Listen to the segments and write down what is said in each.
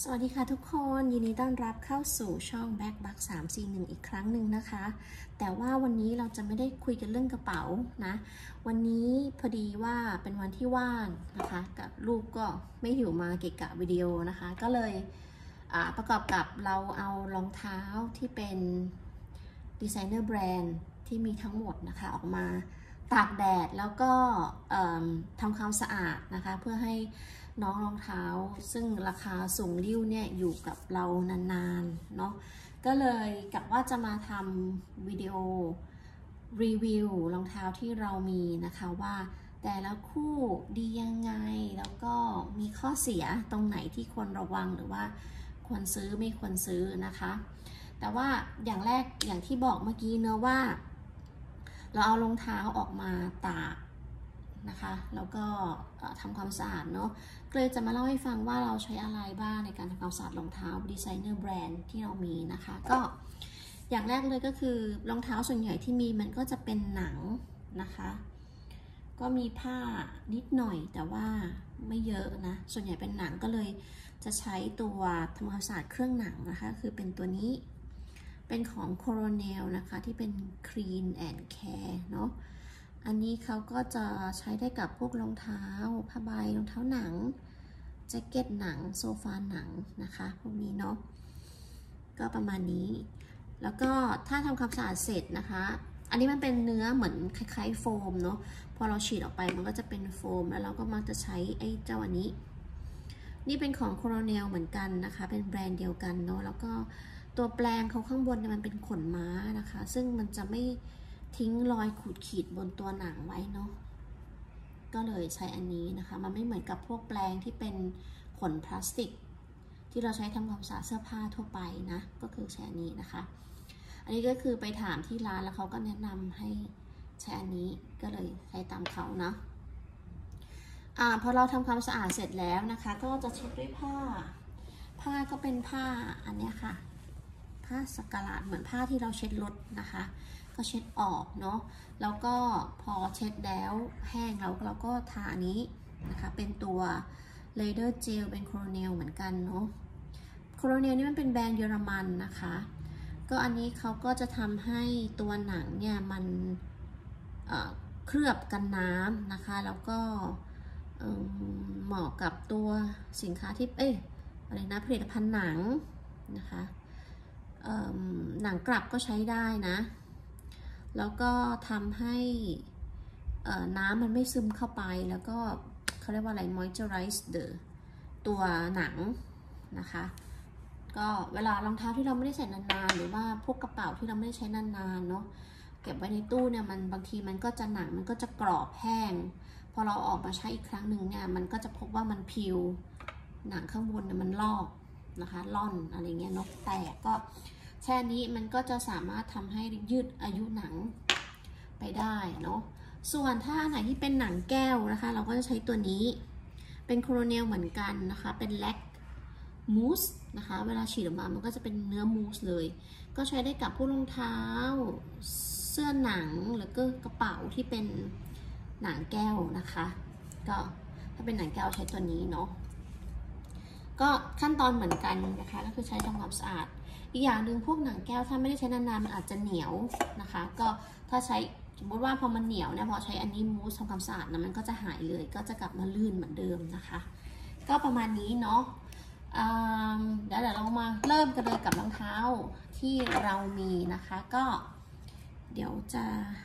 สวัสดีค่ะทุกคนยินดีต้อนรับเข้าสู่ช่อง Backbuck 341อีกครั้งหนึ่งนะคะแต่ว่าวันนี้เราจะไม่ได้คุยกันเรื่องกระเป๋านะวันนี้พอดีว่าเป็นวันที่ว่างนะคะกับลูกก็ไม่หิวมาเกะกะวิดีโอนะคะก็เลยประกอบกับเราเอารองเท้าที่เป็นดีไซเนอร์แบรนด์ที่มีทั้งหมดนะคะออกมาตากแดดแล้วก็ทำความสะอาดนะคะเพื่อให้น้องรองเท้าซึ่งราคาสูงริ้วเนี่ยอยู่กับเรานานๆเนาะก็เลยกะว่าจะมาทำวิดีโอรีวิวรองเท้าที่เรามีนะคะว่าแต่ละคู่ดียังไงแล้วก็มีข้อเสียตรงไหนที่ควรระวังหรือว่าควรซื้อไม่ควรซื้อนะคะแต่ว่าอย่างแรกอย่างที่บอกเมื่อกี้เนอะว่าเราเอารองเท้าออกมาตากนะคะแล้วก็ทำความสะอาดเนาะก็เลยจะมาเล่าให้ฟังว่าเราใช้อะไรบ้างในการทำความสะอาดรองเท้าดีไซเนอร์แบรนด์ที่เรามีนะคะก็อย่างแรกเลยก็คือรองเท้าส่วนใหญ่ที่มีมันก็จะเป็นหนังนะคะก็มีผ้านิดหน่อยแต่ว่าไม่เยอะนะส่วนใหญ่เป็นหนังก็เลยจะใช้ตัวทำความสะอาดเครื่องหนังนะคะคือเป็นตัวนี้เป็นของ Coronel นะคะที่เป็น Clean and Care เนาะอันนี้เขาก็จะใช้ได้กับพวกรองเท้าผ้าใบรองเท้าหนังแจ็คเก็ตหนังโซฟาหนังนะคะพวกนี้เนาะก็ประมาณนี้แล้วก็ถ้าทำความสะอาดเสร็จนะคะอันนี้มันเป็นเนื้อเหมือนคล้ายๆโฟมเนาะพอเราฉีดออกไปมันก็จะเป็นโฟมแล้วเราก็มักจะใช้ไอ้เจ้าอันนี้นี่เป็นของ Coronel เหมือนกันนะคะเป็นแบรนด์เดียวกันเนาะแล้วก็ตัวแปรงเขาข้างบนเนี่ยมันเป็นขนม้านะคะซึ่งมันจะไม่ทิ้งรอยขูดขีดบนตัวหนังไว้เนาะก็เลยใช้อันนี้นะคะมันไม่เหมือนกับพวกแปรงที่เป็นขนพลาสติกที่เราใช้ทำความสะอาดเสื้อผ้าทั่วไปนะก็คือใช้อันนี้นะคะอันนี้ก็คือไปถามที่ร้านแล้วเขาก็แนะนำให้ใช้อันนี้ก็เลยใช้ตามเขานะพอเราทำความสะอาดเสร็จแล้วนะคะก็จะเช็ดด้วยผ้าก็เป็นผ้าอันนี้ค่ะผ้าสักการะเหมือนผ้าที่เราเช็ดรถนะคะก็เช็ดออกเนาะแล้วก็พอเช็ดแล้วแห้งแล้วเราก็ทาอันนี้นะคะเป็นตัว Leather Gel เป็น Coronel เหมือนกันเนาะ Coronel นี่มันเป็นแบรนด์เยอรมันนะคะก็อันนี้เขาก็จะทำให้ตัวหนังเนี่ยมันเคลือบกันน้ำนะคะแล้วก็เหมาะกับตัวสินค้าที่อะไรนะผลิตภัณฑ์หนังนะคะหนังกลับก็ใช้ได้นะแล้วก็ทำให้น้ำมันไม่ซึมเข้าไปแล้วก็เขาเรียกว่าอะไร moisturize ตัวหนังนะคะก็เวลารองเท้าที่เราไม่ได้ใส่นานๆหรือว่าพวกกระเป๋าที่เราไม่ได้ใช้นานๆเนาะเก็บไว้ในตู้เนี่ยมันบางทีมันก็จะหนังมันก็จะกรอบแห้งพอเราออกมาใช้อีกครั้งหนึ่งเนี่ยมันก็จะพบว่ามันพิวหนังข้างบนเนี่ยมันลอกนะคะล่อนอะไรเงี้ยนกแตกก็แช่นี้มันก็จะสามารถทำให้ยืดอายุหนังไปได้เนาะส่วนถ้าไหนที่เป็นหนังแก้วนะคะเราก็จะใช้ตัวนี้เป็นโคโรเนลเหมือนกันนะคะเป็นแลคมูสนะคะเวลาฉีดออกมามันก็จะเป็นเนื้อมูสเลยก็ใช้ได้กับพวกรองเท้าเสื้อหนังหรือก็กระเป๋าที่เป็นหนังแก้วนะคะก็ถ้าเป็นหนังแก้วใช้ตัวนี้เนาะก็ขั้นตอนเหมือนกันนะคะก็คือใช้ทำความสะอาดอีกอย่างหนึ่งพวกหนังแก้วถ้าไม่ได้ใช้นานๆมันอาจจะเหนียวนะคะก็ถ้าใช้สมมติว่าพอมันเหนียวเนี่ยพอใช้อันนี้มูสทำความสะอาดนะมันก็จะหายเลยก็จะกลับมาลื่นเหมือนเดิมนะคะก็ประมาณนี้เนาะเดี๋ยวเรามาเริ่มกันเลยกับรองเท้าที่เรามีนะคะก็เดี๋ยวจะ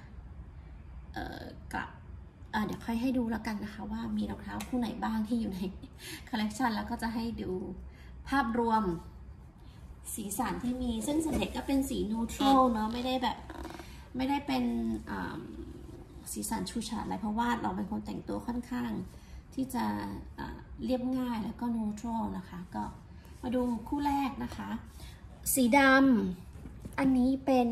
กลับเดี๋ยวค่อยให้ดูแล้วกันนะคะว่ามีรองเท้าคู่ไหนบ้างที่อยู่ในคอลเลกชันแล้วก็จะให้ดูภาพรวมสีสันที่มีซึ่งส่วนใหญ่ก็เป็นสีนูทรัลเนาะไม่ได้เป็นสีสันชูฉาดอะไรเพราะว่าเราเป็นคนแต่งตัวค่อนข้างที่จะเรียบง่ายแล้วก็นูทรัลนะคะก็มาดูคู่แรกนะคะสีดำอันนี้เป็น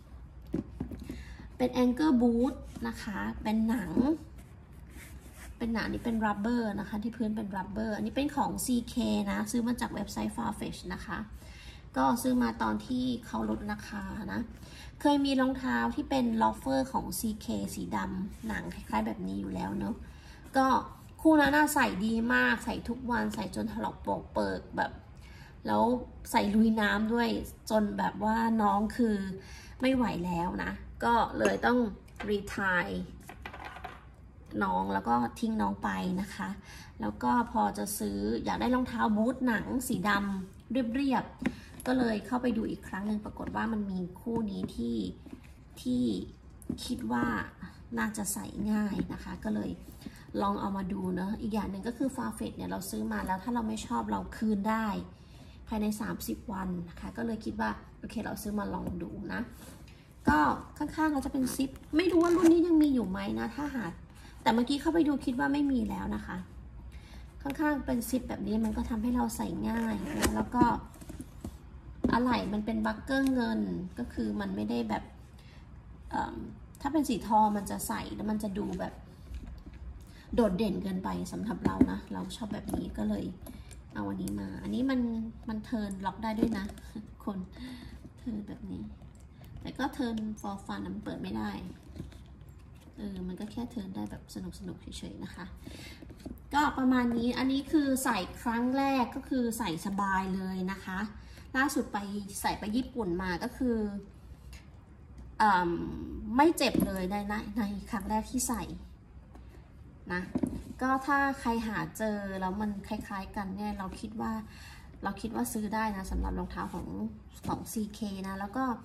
แองเกิลบูทนะคะเป็นหนังนี่เป็นรับเบอร์นะคะที่พื้นเป็นรับเบอร์อันนี้เป็นของ CK นะซื้อมาจากเว็บไซต์ Farfetch นะคะก็ซื้อมาตอนที่เขาลดราคานะเคยมีรองเท้าที่เป็นลอฟเฟอร์ของ CK สีดำหนังคล้ายๆแบบนี้อยู่แล้วเนาะก็คู่นั้นน่าใส่ดีมากใส่ทุกวันใส่จนถลอกโปกเปิกแบบแล้วใส่ลุยน้ำด้วยจนแบบว่าน้องคือไม่ไหวแล้วนะก็เลยต้องรีไทร์น้องแล้วก็ทิ้งน้องไปนะคะแล้วก็พอจะซื้ออยากได้รองเท้าบูทหนังสีดำเรียบๆก็เลยเข้าไปดูอีกครั้งหนึ่งปรากฏว่ามันมีคู่นี้ที่คิดว่าน่าจะใส่ง่ายนะคะก็เลยลองเอามาดูเนอะอีกอย่างหนึ่งก็คือ Farfetch เนี่ยเราซื้อมาแล้วถ้าเราไม่ชอบเราคืนได้ภายใน30 วันนะคะก็เลยคิดว่าโอเคเราซื้อมาลองดูนะก็ข้างๆเราจะเป็นซิปไม่รู้ว่ารุ่นนี้ยังมีอยู่ไหมนะถ้าหากแต่เมื่อกี้เข้าไปดูคิดว่าไม่มีแล้วนะคะข้างๆเป็นซิปแบบนี้มันก็ทำให้เราใส่ง่ายนะแล้วก็อะไหล่มันเป็นบัคเกอร์เงินก็คือมันไม่ได้แบบถ้าเป็นสีทองมันจะใส่แล้วมันจะดูแบบโดดเด่นเกินไปสำหรับเรานะเราชอบแบบนี้ก็เลยเอาอันนี้มาอันนี้มันเทิร์นล็อกได้ด้วยนะคนเทิร์นแบบนี้แต่ก็เทิร์น for fun มันเปิดไม่ได้มันก็แค่เทิร์นได้แบบสนุกเฉยๆนะคะก็ประมาณนี้อันนี้คือใส่ครั้งแรกก็คือใส่สบายเลยนะคะล่าสุดไปใส่ไปญี่ปุ่นมาก็คือไม่เจ็บเลยในครั้งแรกที่ใส่นะก็ถ้าใครหาเจอแล้วมันคล้ายๆกันเนี่ยเราคิดว่าซื้อได้นะสำหรับรองเท้าของ CK นะแล้วก็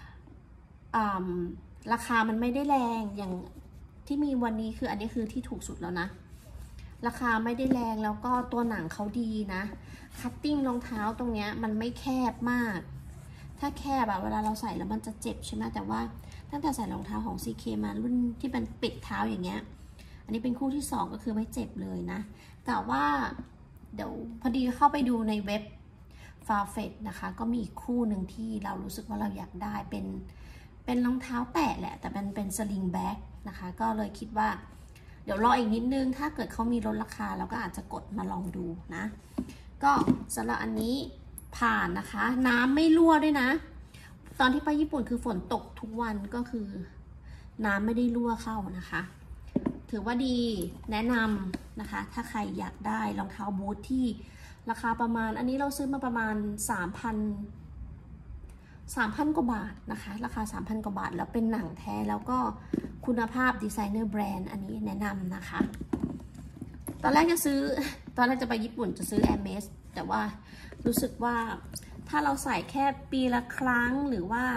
ราคามันไม่ได้แรงอย่างที่มีวันนี้คืออันนี้คือที่ถูกสุดแล้วนะราคาไม่ได้แรงแล้วก็ตัวหนังเขาดีนะคัตติ้งรองเท้าตรงเนี้ยมันไม่แคบมากถ้าแคบแบบเวลาเราใส่แล้วมันจะเจ็บใช่ไหมแต่ว่าตั้งแต่ใส่รองเท้าของ CK มารุ่นที่เป็นปิดเท้าอย่างเงี้ยอันนี้เป็นคู่ที่2ก็คือไม่เจ็บเลยนะแต่ว่าเดี๋ยวพอดีเข้าไปดูในเว็บ Farfetch นะคะก็มีอีกคู่หนึ่งที่เรารู้สึกว่าเราอยากได้เป็นรองเท้าแตะแหละแต่เป็นสลิงแบ็กนะคะก็เลยคิดว่าเดี๋ยวรออีกนิดนึงถ้าเกิดเขามีลดราคาเราก็อาจจะกดมาลองดูนะก็สำหรับอันนี้ผ่านนะคะน้ำไม่รั่วด้วยนะตอนที่ไปญี่ปุ่นคือฝนตกทุกวันก็คือน้ำไม่ได้รั่วเข้านะคะถือว่าดีแนะนำนะคะถ้าใครอยากได้รองเท้าบูทที่ราคาประมาณอันนี้เราซื้อมาประมาณ3,000 กว่าบาทนะคะราคา 3,000 กว่าบาทแล้วเป็นหนังแท้แล้วก็คุณภาพดีไซเนอร์แบรนด์อันนี้แนะนำนะคะตอนแรกจะไปญี่ปุ่นจะซื้อ Hermes แต่ว่ารู้สึกว่าถ้าเราใส่แค่ปีละครั้งหรือว่า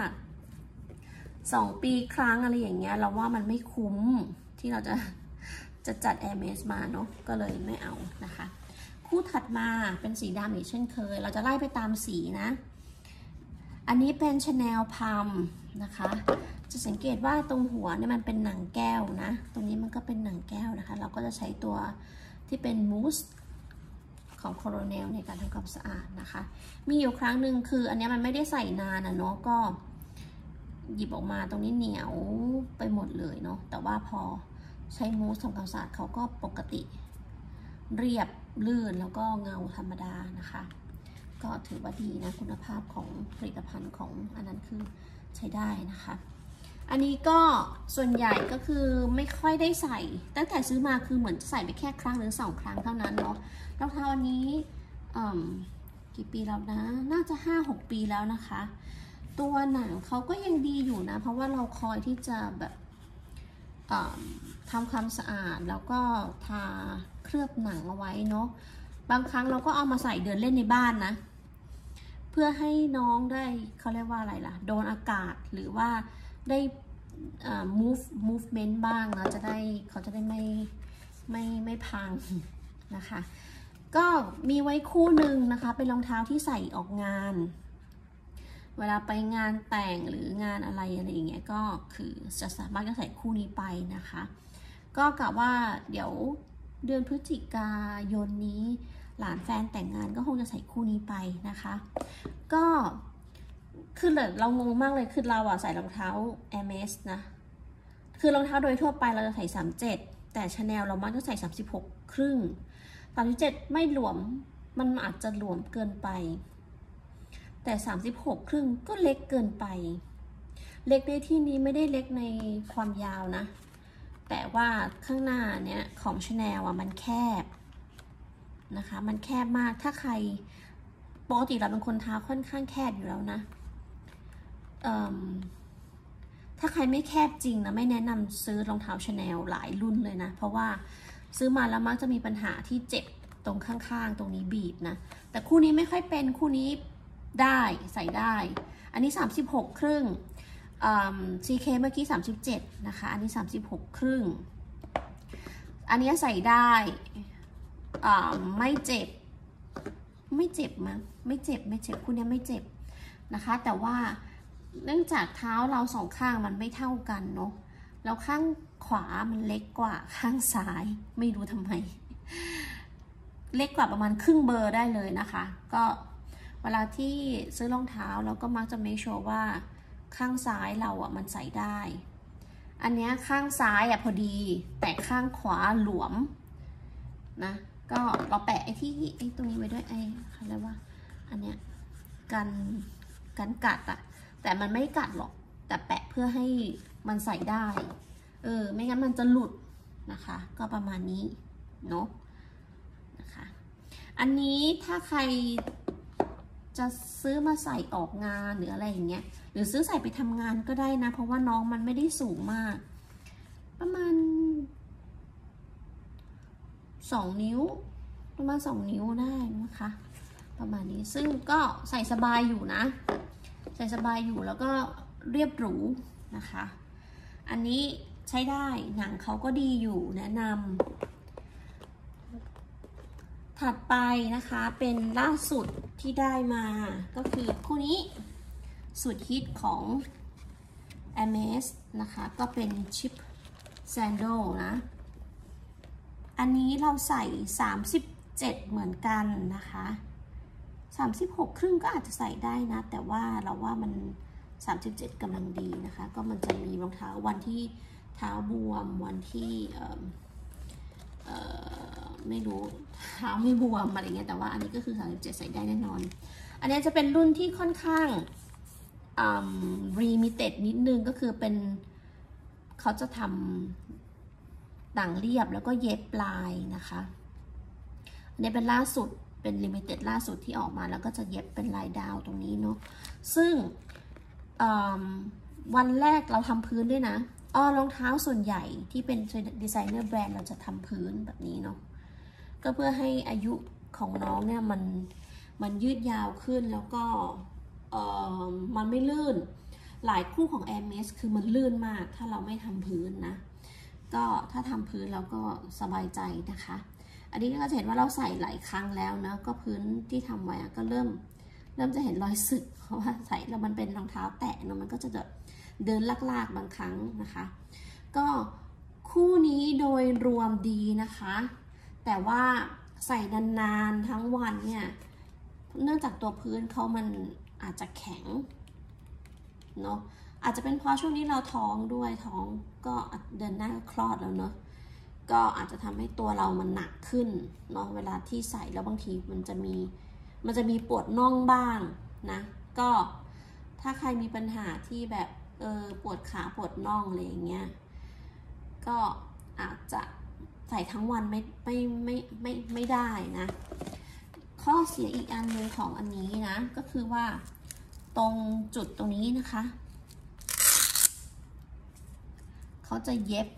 2 ปีครั้งอะไรอย่างเงี้ยเราว่ามันไม่คุ้มที่เราจะจัด Hermes มาเนาะก็เลยไม่เอานะคะคู่ถัดมาเป็นสีดำอีกเช่นเคยเราจะไล่ไปตามสีนะอันนี้เป็น Chanel Palm นะคะจะสังเกตว่าตรงหัวเนี่ยมันเป็นหนังแก้วนะตรงนี้มันก็เป็นหนังแก้วนะคะเราก็จะใช้ตัวที่เป็นมูสของ Coronel ในการทำความสะอาดนะคะมีอยู่ครั้งหนึ่งคืออันนี้มันไม่ได้ใส่นานนะเนาะก็หยิบออกมาตรงนี้เหนียวไปหมดเลยเนาะแต่ว่าพอใช้มูสทำความสะอาดเขาก็ปกติเรียบลื่นแล้วก็เงาธรรมดานะคะก็ถือว่าดีนะคุณภาพของผลิตภัณฑ์ของอันนั้นคือใช้ได้นะคะอันนี้ก็ส่วนใหญ่ก็คือไม่ค่อยได้ใส่ตั้งแต่ซื้อมาคือเหมือนจะใส่ไปแค่ครั้งหรือ2 ครั้งเท่านั้นเนาะรองเท้าอันนี้กี่ปีแล้วนะน่าจะ 5-6 ปีแล้วนะคะตัวหนังเขาก็ยังดีอยู่นะเพราะว่าเราคอยที่จะแบบทำความสะอาดแล้วก็ทาเคลือบหนังเอาไว้เนาะบางครั้งเราก็เอามาใส่เดินเล่นในบ้านนะเพื่อให้น้องได้เขาเรียกว่าอะไรล่ะโดนอากาศหรือว่าได้movement บ้างนะเขาจะได้ไม่พังนะคะก็มีไว้คู่หนึ่งนะคะเป็นรองเท้าที่ใส่ออกงานเวลาไปงานแต่งหรืองานอะไรอย่างเงี้ยก็คือจะสามารถจะใส่คู่นี้ไปนะคะก็กะว่าเดี๋ยวเดือนพฤศจิกายนนี้หลานแฟนแต่งงานก็คงจะใส่คู่นี้ไปนะคะก็คือเรางงมากเลยคือเราใส่รองเท้า Hermes นะคือรองเท้าโดยทั่วไปเราจะใส่37แต่ Chanel เรามักจะใส่36 ครึ่ง37ไม่หลวมมันอาจจะหลวมเกินไปแต่36 ครึ่งก็เล็กเกินไปเล็กในที่นี้ไม่ได้เล็กในความยาวนะแต่ว่าข้างหน้าเนี่ยของ Chanel มันแคบนะคะมันแคบมากถ้าใครปกติเราเป็นคนเท้าค่อนข้างแคบอยู่แล้วนะถ้าใครไม่แคบจริงนะไม่แนะนำซื้อรองเท้าชาแนลหลายรุ่นเลยนะเพราะว่าซื้อมาแล้วมักจะมีปัญหาที่เจ็บตรงข้างๆตรงนี้บีบนะแต่คู่นี้ไม่ค่อยเป็นคู่นี้ได้ใส่ได้อันนี้36 ครึ่งCK เมื่อกี้37นะคะอันนี้36 ครึ่งอันนี้ใส่ได้ไม่เจ็บมั้งไม่เจ็บคู่นี้ไม่เจ็บนะคะแต่ว่าเนื่องจากเท้าเราสองข้างมันไม่เท่ากันเนาะแล้วข้างขวามันเล็กกว่าข้างซ้ายไม่รู้ทำไมเล็กกว่าประมาณครึ่งเบอร์ได้เลยนะคะก็เวลาที่ซื้อรองเท้าเราก็มักจะmake sureว่าข้างซ้ายเรามันใส่ได้อันนี้ข้างซ้ายพอดีแต่ข้างขวาหลวมนะก็เราแปะไอ้ตรงนี้ไว้ด้วยอะไรวะอันเนี้ยกันกัดแต่มันไม่กัดหรอกแต่แปะเพื่อให้มันใส่ได้ไม่งั้นมันจะหลุดนะคะก็ประมาณนี้เนาะนะคะอันนี้ถ้าใครจะซื้อมาใส่ออกงานหรืออะไรอย่างเงี้ยหรือซื้อใส่ไปทำงานก็ได้นะเพราะว่าน้องมันไม่ได้สูงมากประมาณ2 นิ้วประมาณ2 นิ้วได้นะคะประมาณนี้ซึ่งก็ใส่สบายอยู่นะใส่สบายอยู่แล้วก็เรียบหรูนะคะอันนี้ใช้ได้หนังเขาก็ดีอยู่แนะนำถัดไปนะคะเป็นล่าสุดที่ได้มาก็คือคู่นี้สุดฮิตของ Hermes นะคะก็เป็นชิปแซนโดลนะอันนี้เราใส่37เหมือนกันนะคะ36 ครึ่งก็อาจจะใส่ได้นะแต่ว่าเราว่ามัน37กำลังดีนะคะก็มันจะมีรองเท้าวันที่เท้าบวมวันที่ไม่รู้เท้าไม่บวมอะไรเงี้ยแต่ว่าอันนี้ก็คือ37ใส่ได้แน่นอนอันนี้จะเป็นรุ่นที่ค่อนข้างlimited นิดนึงก็คือเป็นเขาจะทำหนังเรียบแล้วก็เย็บลายนะคะอันนี้เป็นล่าสุดเป็น limited ล่าสุดที่ออกมาแล้วก็จะเย็บเป็นลายดาวตรงนี้เนาะซึ่งวันแรกเราทำพื้นด้วยนะรองเท้าส่วนใหญ่ที่เป็นดีไซเนอร์แบรนด์เราจะทำพื้นแบบนี้เนาะก็เพื่อให้อายุของน้องเนี่ยมันยืดยาวขึ้นแล้วก็มันไม่ลื่นหลายคู่ของ Hermes คือมันลื่นมากถ้าเราไม่ทำพื้นนะก็ถ้าทำพื้นเราก็สบายใจนะคะอันนี้ก็จะเห็นว่าเราใส่หลายครั้งแล้วนะก็พื้นที่ทำไว้ก็เริ่มจะเห็นรอยสึกเพราะว่าใส่แล้วมันเป็นรองเท้าแตะเนาะมันก็จะเดินลากๆบางครั้งนะคะก็คู่นี้โดยรวมดีนะคะแต่ว่าใส่นานๆทั้งวันเนี่ยเนื่องจากตัวพื้นเขามันอาจจะแข็งเนาะอาจจะเป็นเพราะช่วงนี้เราท้องด้วยท้องก็เดือนหน้าก็คลอดแล้วเนาะก็อาจจะทำให้ตัวเรามันหนักขึ้นเนาะเวลาที่ใส่แล้วบางทีมันจะมีปวดน่องบ้างนะก็ถ้าใครมีปัญหาที่แบบปวดขาปวดน่องอะไรอย่างเงี้ยก็อาจจะใส่ทั้งวันไม่ได้นะข้อเสียอีกอันนึงของอันนี้นะก็คือว่าตรงจุดตรงนี้นะคะเขาจะเย็บ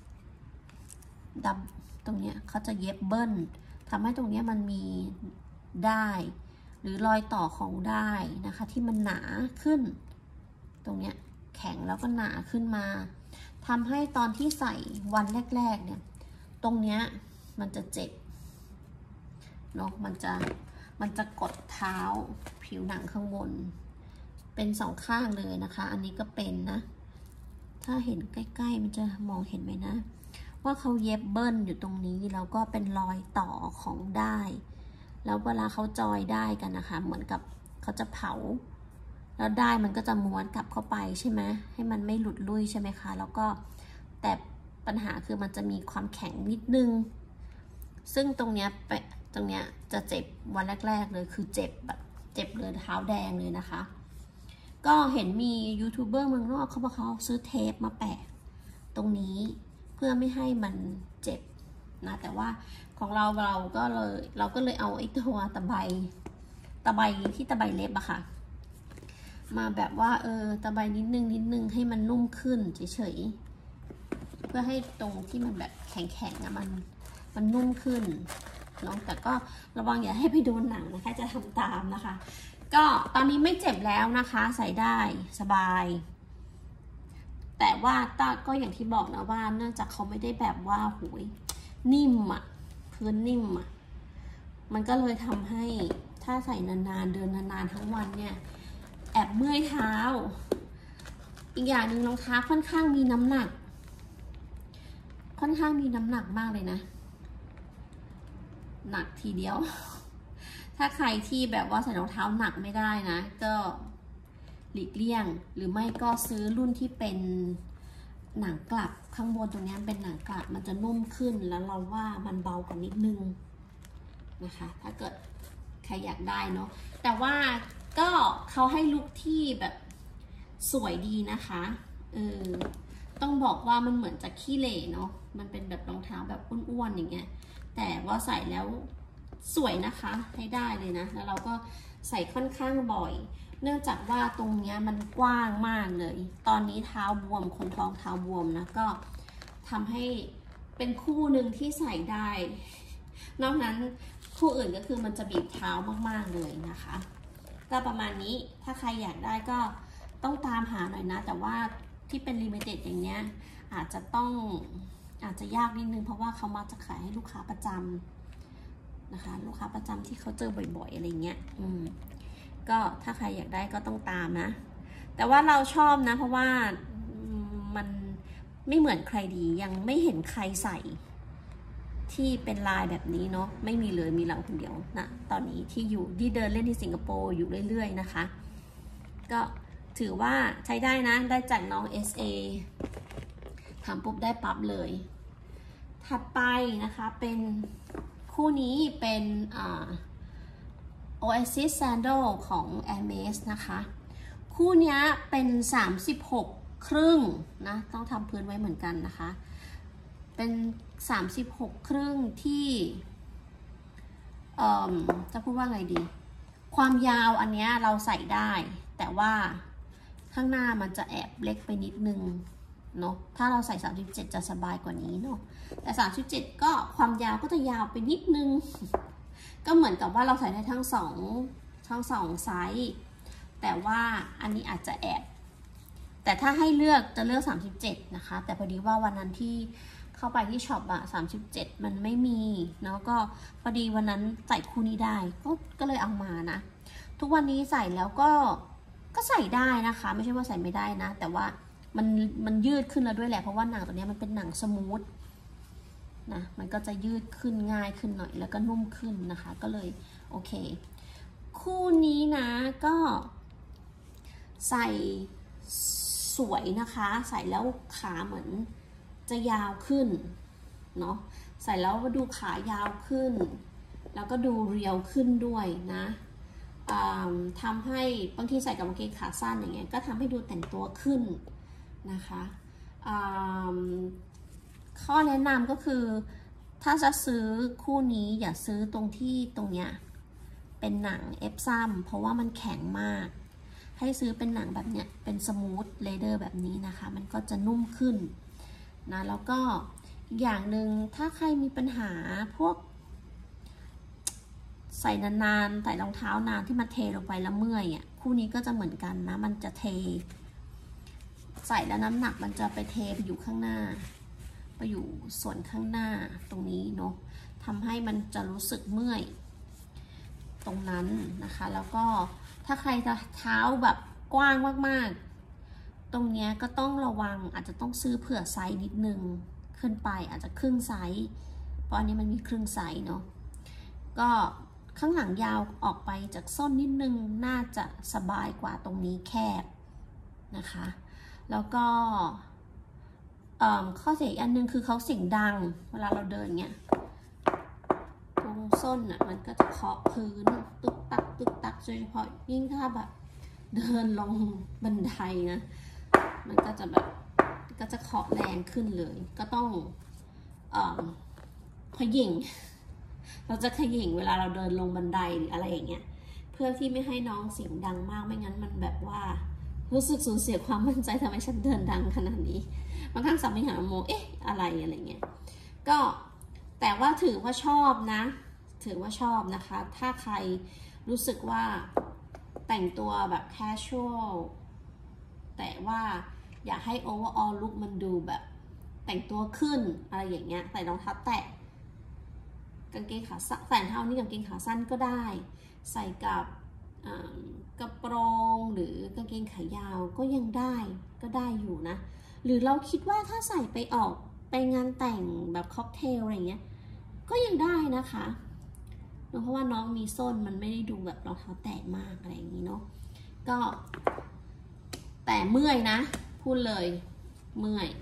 ตรงเนี้ยเขาจะเย็บเบิ้ลทำให้ตรงนี้มันมีได้หรือรอยต่อของได้นะคะที่มันหนาขึ้นตรงเนี้ยแข็งแล้วก็หนาขึ้นมาทำให้ตอนที่ใส่วันแรกๆเนี่ยตรงเนี้ยมันจะเจ็บเนาะมันจะกดเท้าผิวหนังข้างบนเป็น2 ข้างเลยนะคะอันนี้ก็เป็นนะถ้าเห็นใกล้ๆมันจะมองเห็นไหมนะว่าเขาเย็บเบิ้ลอยู่ตรงนี้แล้วก็เป็นรอยต่อของได้แล้วเวลาเขาจอยได้กันนะคะเหมือนกับเขาจะเผาแล้วได้มันก็จะม้วนกลับเข้าไปใช่ไหมให้มันไม่หลุดลุ่ยใช่ไหมคะแล้วก็แต่ปัญหาคือมันจะมีความแข็งนิดนึงซึ่งตรงเนี้ยจะเจ็บวันแรกๆเลยคือเจ็บแบบเจ็บเลยเท้าแดงเลยนะคะก็เห็นมียูทูบเบอร์เมืองนอกเขาบอกเขาซื้อเทปมาแปะตรงนี้เพื่อไม่ให้มันเจ็บนะแต่ว่าของเราก็เลยเอาไอ้ตัวตะตะไบที่ตะไบเล็บอะค่ะมาแบบว่าตะไบนิดนึงให้มันนุ่มขึ้นเฉยๆเพื่อให้ตรงที่มันแบบแข็งๆอะมันนุ่มขึ้นเนาะแต่ก็ระวังอย่าให้ไปโดนหนังนะคะจะทำตามนะคะก็ตอนนี้ไม่เจ็บแล้วนะคะใส่ได้สบายแต่ว่าก็อย่างที่บอกนะว่าเนื่องจากเขาไม่ได้แบบว่าหูยนิ่มอะพื้นนิ่มอะมันก็เลยทำให้ถ้าใส่นานๆเดินนานๆทั้งวันเนี่ยแอบเมื่อยเท้าอีกอย่างหนึ่งรองเท้าค่อนข้างมีน้ำหนักมากเลยนะหนักทีเดียวถ้าใครที่แบบว่าใส่รองเท้าหนักไม่ได้นะก็หลีกเลี่ยงหรือไม่ก็ซื้อรุ่นที่เป็นหนังกลับข้างบนตรงนี้เป็นหนังกลับมันจะนุ่มขึ้นแล้วเราว่ามันเบากว่านิดนึงนะคะถ้าเกิดใครอยากได้เนาะแต่ว่าก็เขาให้ลุคที่แบบสวยดีนะคะต้องบอกว่ามันเหมือนจะขี้เหร่เนาะมันเป็นแบบรองเท้าแบบอ้วนๆอย่างเงี้ยแต่ว่าใส่แล้วสวยนะคะให้ได้เลยนะแล้วเราก็ใส่ค่อนข้างบ่อยเนื่องจากว่าตรงนี้มันกว้างมากเลยตอนนี้เท้าบวมคนท้องเท้าบวมนะก็ทำให้เป็นคู่หนึ่งที่ใส่ได้นอกนั้นคู่อื่นก็คือมันจะบีบเท้ามากๆเลยนะคะก็ประมาณนี้ถ้าใครอยากได้ก็ต้องตามหาหน่อยนะแต่ว่าที่เป็นลิมิเต็ดอย่างเงี้ยอาจจะยากนิดนึงเพราะว่าเขามักจะขายให้ลูกค้าประจำนะคะลูกค้าประจำที่เขาเจอบ่อยๆอะไรเงี้ยก็ถ้าใครอยากได้ก็ต้องตามนะแต่ว่าเราชอบนะเพราะว่ามันไม่เหมือนใครดียังไม่เห็นใครใส่ที่เป็นลายแบบนี้เนาะไม่มีเลยมีเราคนเดียวนะตอนนี้ที่เดินเล่นที่สิงคโปร์อยู่เรื่อยๆนะคะก็ถือว่าใช้ได้นะได้จากน้อง SA ทำปุ๊บได้ปั๊บเลยถัดไปนะคะเป็นคู่นี้เป็นOasis Sandal ของ Hermes นะคะคู่นี้เป็น36 ครึ่งนะต้องทำพื้นไว้เหมือนกันนะคะเป็น36 ครึ่งที่จะพูดว่าไงดีความยาวอันนี้เราใส่ได้แต่ว่าข้างหน้ามันจะแอบเล็กไปนิดนึงเนาะถ้าเราใส่37จะสบายกว่านี้เนาะแต่37ก็ความยาวก็จะยาวไปนิดนึงก็เหมือนกับว่าเราใส่ได้ทั้งสองไซส์แต่ว่าอันนี้อาจจะแอบแต่ถ้าให้เลือกจะเลือก37นะคะแต่พอดีว่าวันนั้นที่เข้าไปที่ช็อปอะ37มันไม่มีเนาะก็พอดีวันนั้นใส่คู่นี้ได้ก็เลยเอามานะทุกวันนี้ใส่แล้วก็ใส่ได้นะคะไม่ใช่ว่าใส่ไม่ได้นะแต่ว่ามันยืดขึ้นแล้วด้วยแหละเพราะว่าหนังตัวนี้มันเป็นหนังสมูทนะมันก็จะยืดขึ้นง่ายขึ้นหน่อยแล้วก็นุ่มขึ้นนะคะก็เลยโอเคคู่นี้นะก็ใส่สวยนะคะใส่แล้วขาเหมือนจะยาวขึ้นเนาะใส่แล้วดูขายาวขึ้นแล้วก็ดูเรียวขึ้นด้วยนะทำให้บางทีใส่กับกางเกงขาสั้นอย่างเงี้ยก็ทำให้ดูแต่งตัวขึ้นนะคะข้อแนะนำก็คือถ้าจะซื้อคู่นี้อย่าซื้อตรงเนี้ยเป็นหนังเอฟซัมเพราะว่ามันแข็งมากให้ซื้อเป็นหนังแบบเนี้ยเป็นสมูทเลเดอร์แบบนี้นะคะมันก็จะนุ่มขึ้นนะแล้วก็อีกอย่างหนึ่งถ้าใครมีปัญหาพวกใส่นานๆใส่รองเท้านานที่มันเทลงไปแล้วเมื่อยอ่ะคู่นี้ก็จะเหมือนกันนะมันจะเทใส่แล้วน้ำหนักมันจะไปเทไปอยู่ข้างหน้าไปอยู่ส่วนข้างหน้าตรงนี้เนาะทำให้มันจะรู้สึกเมื่อยตรงนั้นนะคะแล้วก็ถ้าใครจะเท้าแบบกว้างมากๆตรงนี้ก็ต้องระวังอาจจะต้องซื้อเผื่อไซส์นิดนึงขึ้นไปอาจจะครึ่งไซส์เพราะอันนี้มันมีครึ่งไซส์เนาะก็ข้างหลังยาวออกไปจากส้นนิดนึงน่าจะสบายกว่าตรงนี้แคบนะคะแล้วก็ข้อเสียอีกอันนึงคือเขาเสียงดังเวลาเราเดินเงี้ยตรงส้นอ่ะมันก็จะเคาะพื้นตึกตักตึกตักโดยเฉพาะยิ่งถ้าแบบเดินลงบันไดนะมันก็จะแบบก็จะเคาะแรงขึ้นเลยก็ต้องขยิ่งเราจะขยิ่งเวลาเราเดินลงบันไดหรืออะไรอย่างเงี้ยเพื่อที่ไม่ให้น้องเสียงดังมากไม่งั้นมันแบบว่ารู้สึกสูญเสียความมั่นใจทำไมฉันเดินดังขนาดนี้บางครั้งสามีหันมาโมเอ๊ะอะไรเงี้ยก็แต่ว่าถือว่าชอบนะถือว่าชอบนะคะถ้าใครรู้สึกว่าแต่งตัวแบบ casual แต่ว่าอยากให้ overall look มันดูแบบแต่งตัวขึ้นอะไรอย่างเงี้ยใส่รองเท้าแตะกางเกงขาสั้นใส่เท้านี่กางเกงขาสั้นก็ได้ใส่กับกระโปรงหรือกางเกงขายาวก็ยังได้ก็ได้อยู่นะหรือเราคิดว่าถ้าใส่ไปออกไปงานแต่งแบบค็อกเทลอะไรเงี้ยก็ยังได้นะคะเพราะว่าน้องมีส้นมันไม่ได้ดูแบบรองเท้าแตะมากอะไรอย่างนี้เนาะก็แต่เมื่อยนะพูดเลยเมื่อย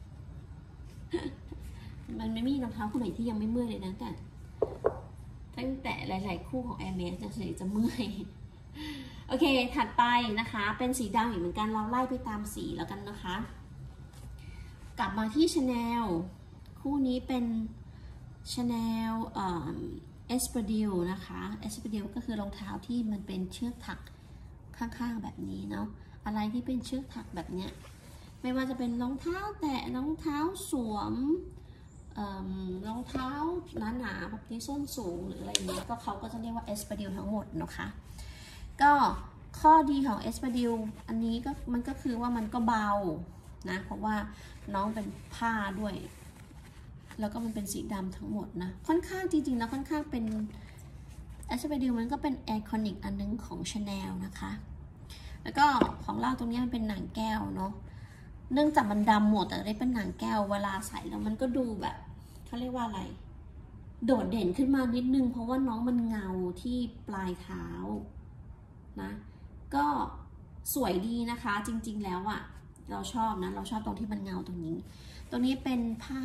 มันไม่มีรองเท้าคู่ไหนที่ยังไม่เมื่อยเลยนะแต่ตั้งแต่หลายๆคู่ของ Air Max จะเมื่อยโอเคถัดไปนะคะเป็นสีดำอีกเหมือนกันเราไล่ไปตามสีแล้วกันนะคะกลับมาที่ Chanel คู่นี้เป็น Chanel Espadrille นะคะ Espadrille ก็คือรองเท้าที่มันเป็นเชือกถักข้างๆแบบนี้เนาะอะไรที่เป็นเชือกถักแบบเนี้ยไม่ว่าจะเป็นรองเท้าแตะรองเท้าสวมรองเท้าหนาๆแบบนี้ส้นสูงหรืออะไรอย่างนี้ก็เขาก็จะเรียกว่า Espadrille ทั้งหมดนะคะก็ข้อดีของ Espadrille อันนี้ก็มันก็คือว่ามันก็เบานะเพราะว่าน้องเป็นผ้าด้วยแล้วก็มันเป็นสีดำทั้งหมดนะค่อนข้างจริงๆแล้วค่อนข้างเป็น Espadrille มันก็เป็นไอคอนิกอันนึงของ Chanel นะคะแล้วก็ของเราตรงนี้มันเป็นหนังแก้วเนาะเนื่องจากมันดำหมดแต่ได้เป็นหนังแก้วเวลาใส่แล้วมันก็ดูแบบเขาเรียกว่าอะไรโดดเด่นขึ้นมานิดนึงเพราะว่าน้องมันเงาที่ปลายเท้านะก็สวยดีนะคะจริงๆแล้วอะเราชอบนะเราชอบตรงที่มันเงาตรงนี้เป็นผ้า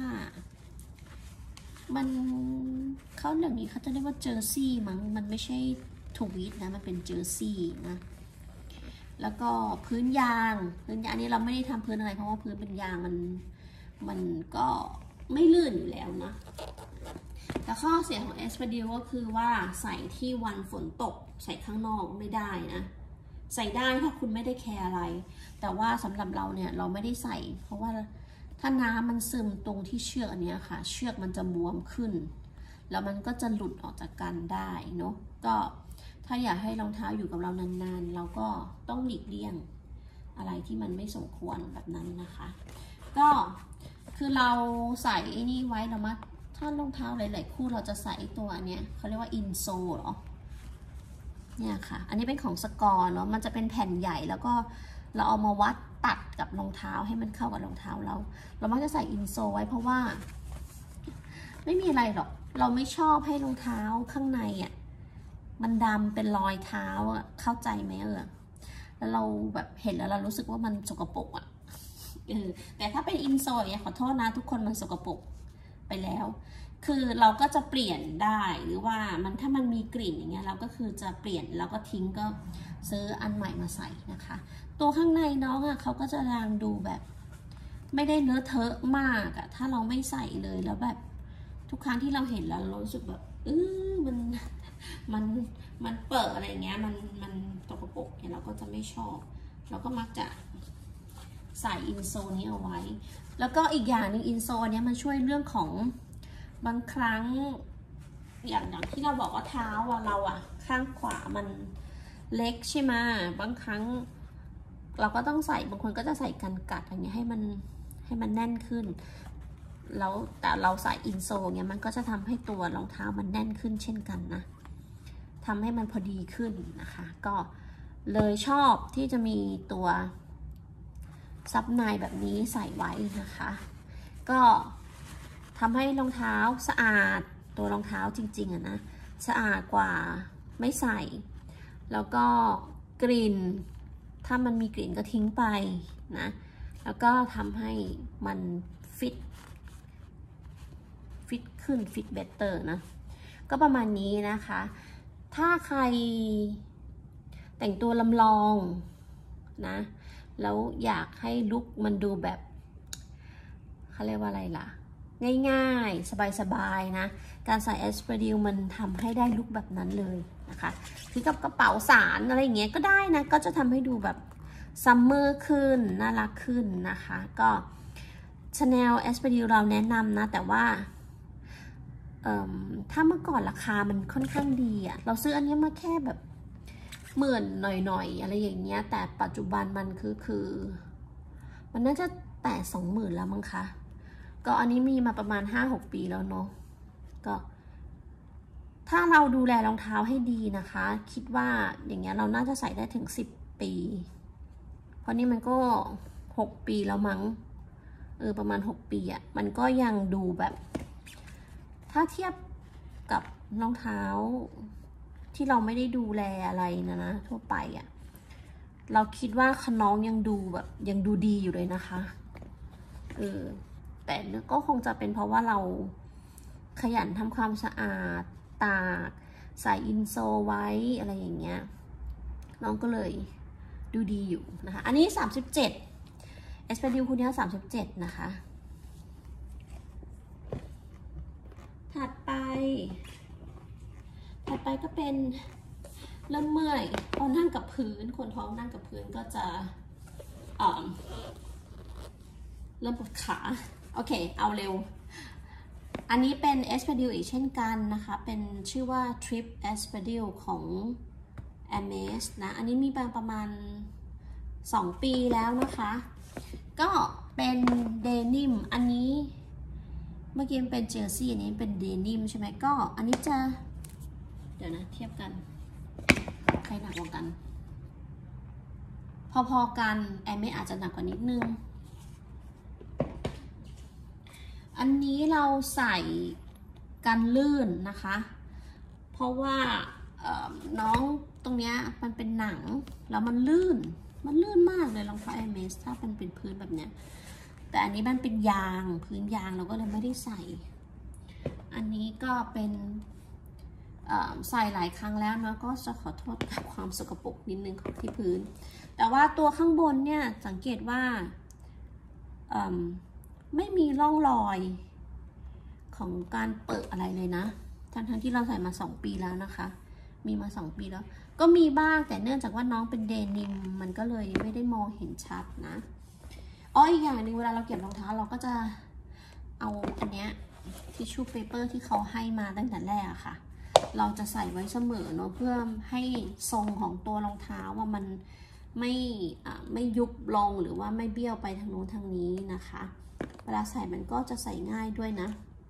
มันเขาอย่างนี้เขาจะเรียกว่าเจอร์ซี่มั้งมันไม่ใช่ทวีตนะมันเป็นเจอร์ซี่นะแล้วก็พื้นยางนี้เราไม่ได้ทำพื้นอะไรเพราะว่าพื้นเป็นยางมันก็ไม่ลื่นอยู่แล้วนะแต่ข้อเสียของ Espadrille ก็คือว่าใส่ที่วันฝนตกใส่ข้างนอกไม่ได้นะใส่ได้ถ้าคุณไม่ได้แคร์อะไรแต่ว่าสำหรับเราเนี่ยเราไม่ได้ใส่เพราะว่าถ้าน้ำมันซึมตรงที่เชือกอันนี้ค่ะเชือกมันจะบวมขึ้นแล้วมันก็จะหลุดออกจากกันได้เนาะก็ถ้าอยากให้รองเท้าอยู่กับเรานานๆเราก็ต้องหลีกเลี่ยงอะไรที่มันไม่สมควรแบบนั้นนะคะก็คือเราใส่นี่ไว้เรามาถ้ารองเท้าหลายๆคู่เราจะใส่ตัวเนี้ยเขาเรียกว่าอินโซลเหรอเนี่ยค่ะอันนี้เป็นของสกอร์เนาะมันจะเป็นแผ่นใหญ่แล้วก็เราเอามาวัดตัดกับรองเท้าให้มันเข้ากับรองเท้าเรามักจะใส่อินโซลไว้เพราะว่าไม่มีอะไรหรอกเราไม่ชอบให้รองเท้าข้างในอ่ะมันดำเป็นรอยเท้าอ่ะเข้าใจไหมแล้วเราแบบเห็นแล้วเรารู้สึกว่ามันสกปรกอ่ะแต่ถ้าเป็นอินโซลเนี่ยขอโทษนะทุกคนมันสกปรกไปแล้วคือเราก็จะเปลี่ยนได้หรือว่ามันถ้ามันมีกลิ่นอย่างเงี้ยเราก็คือจะเปลี่ยนแล้วก็ทิ้งก็ซื้ออันใหม่มาใส่นะคะตัวข้างในน้องอ่ะเขาก็จะยังดูแบบไม่ได้เลอะเทอะมากอ่ะถ้าเราไม่ใส่เลยแล้วแบบทุกครั้งที่เราเห็นแล้วเรารู้สึกแบบมันเปิดอะไรเงี้ยมันตกปรกเนี่ยเราก็จะไม่ชอบเราก็มักจะใส่อินโซนี้เอาไว้แล้วก็อีกอย่างนึงอินโซเนี้ยมันช่วยเรื่องของบางครั้งอย่างที่เราบอกว่าเท้าเราอะข้างขวามันเล็กใช่ไหมบางครั้งเราก็ต้องใส่บางคนก็จะใส่กันกัดอย่างเงี้ยให้มันแน่นขึ้นแล้วแต่เราใส่อินโซเงี้ยมันก็จะทำให้ตัวรองเท้ามันแน่นขึ้นเช่นกันนะทำให้มันพอดีขึ้นนะคะก็เลยชอบที่จะมีตัวซับในแบบนี้ใส่ไว้นะคะก็ทำให้รองเท้าสะอาดตัวรองเท้าจริงๆอะนะสะอาดกว่าไม่ใส่แล้วก็กลิ่นถ้ามันมีกลิ่นก็ทิ้งไปนะแล้วก็ทำให้มันฟิตขึ้นฟิตเบเตอร์นะก็ประมาณนี้นะคะถ้าใครแต่งตัวลำลองนะแล้วอยากให้ลุคมันดูแบบเขาเรียกว่าอะไรล่ะง่ายๆสบายๆนะการใส่ Espadrille มันทำให้ได้ลุคแบบนั้นเลยนะคะถือกับกระเป๋าสารอะไรอย่างเงี้ยก็ได้นะก็จะทำให้ดูแบบซัมเมอร์ขึ้นน่ารักขึ้นนะคะก็ Chanel Espadrille เราแนะนำนะแต่ว่าถ้าเมื่อก่อนราคามันค่อนข้างดีอะเราซื้ออันนี้มาแค่แบบ10,000หน่อยๆอะไรอย่างเงี้ยแต่ปัจจุบันมันคือมันน่าจะแต่20,000แล้วมั้งคะก็อันนี้มีมาประมาณ 5-6 ปีแล้วเนาะก็ถ้าเราดูแลรองเท้าให้ดีนะคะคิดว่าอย่างเงี้ยเราน่าจะใส่ได้ถึง10 ปีเพราะนี่มันก็6 ปีแล้วมั้งประมาณ6 ปีอะมันก็ยังดูแบบถ้าเทียบกับรองเท้าที่เราไม่ได้ดูแลอะไรนะทั่วไปอะเราคิดว่าน้องยังดูแบบยังดูดีอยู่เลยนะคะแต่ก็คงจะเป็นเพราะว่าเราขยันทำความสะอาดตากใส่อินโซไว้อะไรอย่างเงี้ยน้องก็เลยดูดีอยู่นะคะอันนี้37 Espadrille คู่นี้37นะคะถัดไปก็เป็นเริ่มเมื่อยพอนั่งกับพื้นคนท้องนั่งกับพื้นก็จะเริ่มปวดขาโอเคเอาเร็วอันนี้เป็น Espadrille อีกเช่นกันนะคะเป็นชื่อว่า Trip Espadrille ของ Hermes นะอันนี้มีประมาณ2 ปีแล้วนะคะก็เป็นเดนิมอันนี้เมื่อกี้เป็นเจอร์ซี่อันนี้เป็นเดนิมใช่ไหมก็อันนี้จะเดี๋ยวนะเทียบกันใครหนักกว่ากันพอๆกันแอมไม่อาจจะหนักกว่านิดนึงอันนี้เราใส่กันลื่นนะคะเพราะว่าน้องตรงเนี้ยมันเป็นหนังแล้วมันลื่นมากเลยรองเท้า Hermes ถ้ามันเป็นพื้นแบบเนี้ยแต่อันนี้มันเป็นยางพื้นยางเราก็เลยไม่ได้ใส่อันนี้ก็เป็นใส่หลายครั้งแล้วนะก็จะขอโทษกับความสกปรกนิดนึงของที่พื้นแต่ว่าตัวข้างบนเนี่ยสังเกตว่าไม่มีร่องรอยของการเปิดอะไรเลยนะทั้งที่เราใส่มา2 ปีแล้วนะคะมีมา2 ปีแล้วก็มีบ้างแต่เนื่องจากว่าน้องเป็นเดนิมมันก็เลยไม่ได้มองเห็นชัดนะอีกอย่างหนึ่งเวลาเราเก็บรองเท้าเราก็จะเอาอันเนี้ยทิชชู่เปเปอร์ที่เขาให้มาตั้งแต่แรกอะค่ะเราจะใส่ไว้เสมอเนาะเพื่อให้ทรงของตัวรองเท้าว่ามันไม่ยุบลงหรือว่าไม่เบี้ยวไปทางโน้นทางนี้นะคะเวลาใส่มันก็จะใส่ง่ายด้วยนะ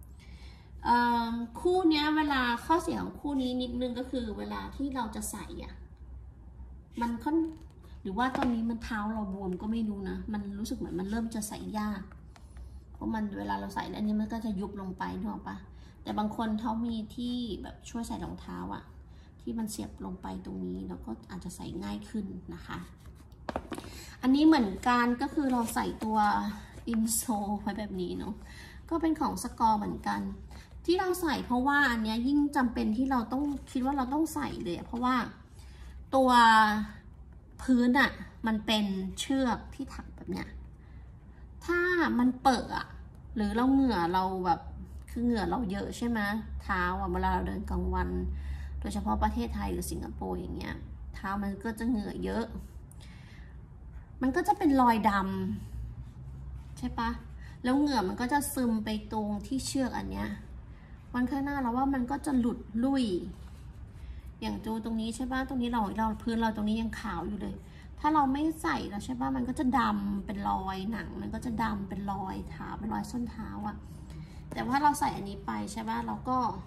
คู่นี้เวลาข้อเสียของคู่นี้นิดนึงก็คือเวลาที่เราจะใส่มันหรือว่าตอนนี้มันเท้าเราบวมก็ไม่รู้นะมันรู้สึกเหมือนมันเริ่มจะใส่ยากเพราะมันเวลาเราใส่แล้วอันนี้มันก็จะยุบลงไปถูกปะแต่บางคนเขามีที่แบบช่วยใส่รองเท้าที่มันเสียบลงไปตรงนี้แล้วก็อาจจะใส่ง่ายขึ้นนะคะอันนี้เหมือนกันก็คือเราใส่ตัวอินโซไว้แบบนี้เนาะก็เป็นของสกอร์เหมือนกันที่เราใส่เพราะว่าอันนี้ยิ่งจำเป็นที่เราต้องคิดว่าเราต้องใส่เลยเพราะว่าตัวพื้นมันเป็นเชือกที่ถักแบบเนี้ยถ้ามันเปิดหรือเราเหงื่อเราแบบคือเหงื่อเราเยอะใช่ไหมเท้าเวลาเราเดินกลางวันโดยเฉพาะประเทศไทยหรือสิงคโปร์อย่างเงี้ยเท้ามันก็จะเหงื่อเยอะมันก็จะเป็นรอยดำใช่ปะแล้วเหงื่อมันก็จะซึมไปตรงที่เชือกอันเนี้ยวันข้างหน้าเราว่ามันก็จะหลุดลุ่ยอย่างตรงนี้ใช่ปะตรงนี้เราพื้นเราตรงนี้ยังขาวอยู่เลยถ้าเราไม่ใส่แล้วใช่ปะมันก็จะดำเป็นรอยหนังมันก็จะดำเป็นรอยเท้าเป็นรอยส้นเท้าแต่ว่าเราใส่อันนี้ไปใช่ปะเราก็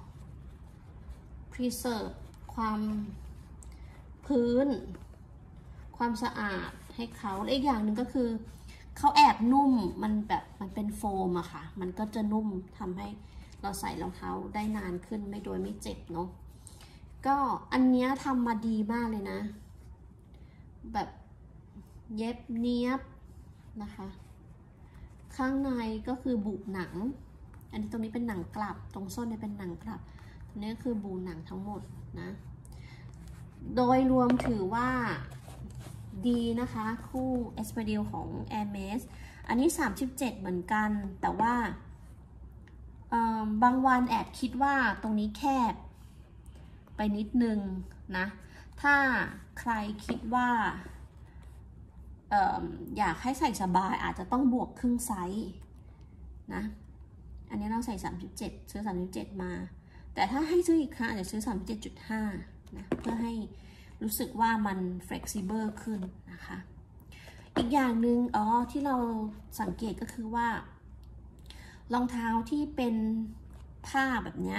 preserve ความพื้นความสะอาดให้เขาและอีกอย่างหนึ่งก็คือเขาแอบนุ่มมันเป็นโฟมค่ะมันก็จะนุ่มทำให้เราใส่รองเท้าได้นานขึ้นไม่โดยไม่เจ็บเนาะก็อันนี้ทำมาดีมากเลยนะแบบเย็บเนียบนะคะข้างในก็คือบุหนังอันนี้ตรงนี้เป็นหนังกลับตรงส้นเนี่ยเป็นหนังกลับตรงนี้ก็คือบูหนังทั้งหมดนะโดยรวมถือว่าดีนะคะคู่ Espadrille ของ Hermes อันนี้37เหมือนกันแต่ว่าบางวันแอบคิดว่าตรงนี้แคบไปนิดนึงนะถ้าใครคิดว่าอยากให้ใส่สบายอาจจะต้องบวกครึ่งไซส์นะอันนี้เราใส่37ซื้อ37มาแต่ถ้าให้ซื้ออีกครั้งอาจจะซื้อ37.5นะเพื่อให้รู้สึกว่ามัน flexible ขึ้นนะคะอีกอย่างหนึ่งที่เราสังเกตก็คือว่ารองเท้าที่เป็นผ้าแบบนี้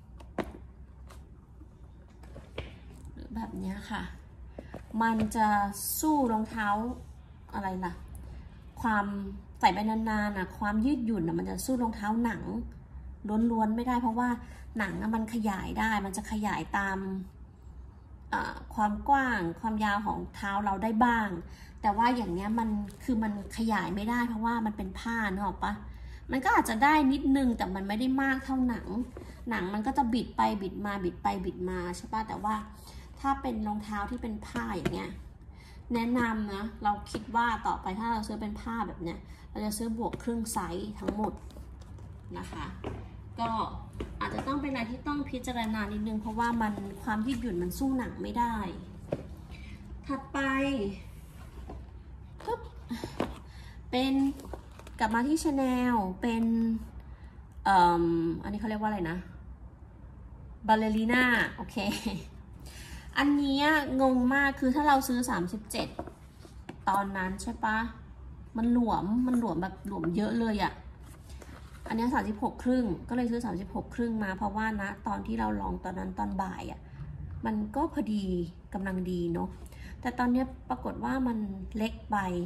หรือแบบนี้ค่ะมันจะสู้รองเท้าอะไรล่ะความใส่ไปนานๆนะความยืดหยุ่นนะมันจะสู้รองเท้าหนังล้วนๆไม่ได้เพราะว่าหนังมันขยายได้มันจะขยายตามความกว้างความยาวของเท้าเราได้บ้างแต่ว่าอย่างเนี้ยมันขยายไม่ได้เพราะว่ามันเป็นผ้าเนอะปะมันก็อาจจะได้นิดนึงแต่มันไม่ได้มากเท่าหนังมันก็จะบิดไปบิดมาบิดไปบิดมาใช่ปะแต่ว่าถ้าเป็นรองเท้าที่เป็นผ้าอย่างเงี้ยแนะนำนะเราคิดว่าต่อไปถ้าเราซื้อเป็นผ้าแบบเนี้ยเราจะซื้อบวกครึ่งไซส์ทั้งหมดนะคะก็อาจจะต้องเป็นอะไรที่ต้องพิจารณานิดนึงเพราะว่ามันความยืดหยุ่นมันสู้หนังไม่ได้ถัดไปปุ๊บเป็นกลับมาที่ Chanel เป็นอันนี้เขาเรียกว่าอะไรนะบาเลริน่าโอเคอันนี้งงมากคือถ้าเราซื้อ37ตอนนั้นใช่ปะมันหลวมแบบหลวมเยอะเลยอะอันนี้36ครึ่งก็เลยซื้อ36ครึ่งมาเพราะว่านะตอนที่เราลองตอนนั้นตอนบ่ายอะมันก็พอดีกำลังดีเนาะแต่ตอนนี้ปรากฏว่ามันเล็ก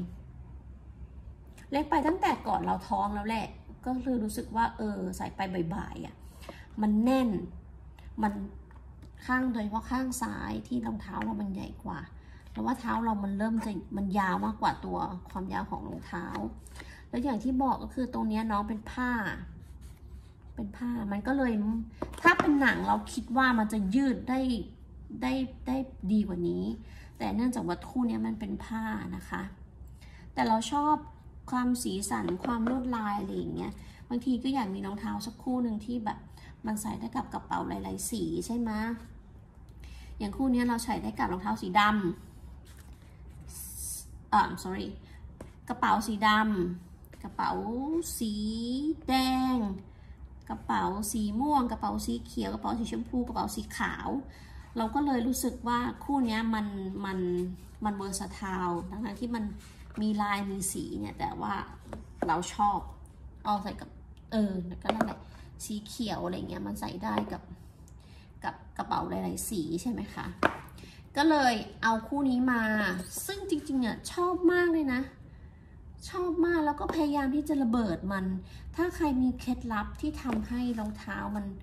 ไปตั้งแต่ก่อนเราท้องแล้วแหละก็คือรู้สึกว่าใส่ไปบ่ายๆอะมันแน่นมันข้างโดยเฉพาะข้างซ้ายที่รองเท้าเรามันใหญ่กว่าแล้วว่าเท้าเรามันเริ่มจะมันยาวมากกว่าตัวความยาวของรองเท้าแล้วอย่างที่บอกก็คือตรงนี้น้องเป็นผ้ามันก็เลยถ้าเป็นหนังเราคิดว่ามันจะยืดได้ดีกว่านี้แต่เนื่องจากว่าคู่นี้มันเป็นผ้านะคะแต่เราชอบความสีสันความลวดลายอะไรอย่างเงี้ยบางทีก็อยากมีรองเท้าสักคู่หนึ่งที่แบบมันใส่ได้กับกระเป๋าหลายๆสีใช่ไหมอย่างคู่นี้เราใส่ได้กับรองเท้าสีดำsorry กระเป๋าสีดำกระเป๋าสีแดงกระเป๋าสีม่วงกระเป๋าสีเขียวกระเป๋าสีชมพูกระเป๋าสีขาวเราก็เลยรู้สึกว่าคู่นี้มันเวอร์ซาไทล์ทั้งที่มันมีลายมีสีเนี่ยแต่ว่าเราชอบเอาใส่กับก็นั่นแหละสีเขียวอะไรเงี้ยมันใส่ได้กับกระเป๋าหลายๆสีใช่ไหมคะก็เลยเอาคู่นี้มาซึ่งจริงๆอ่ะชอบมากเลยนะชอบมากแล้วก็พยายามที่จะระเบิดมันถ้าใครมีเคล็ดลับที่ทำให้รองเท้า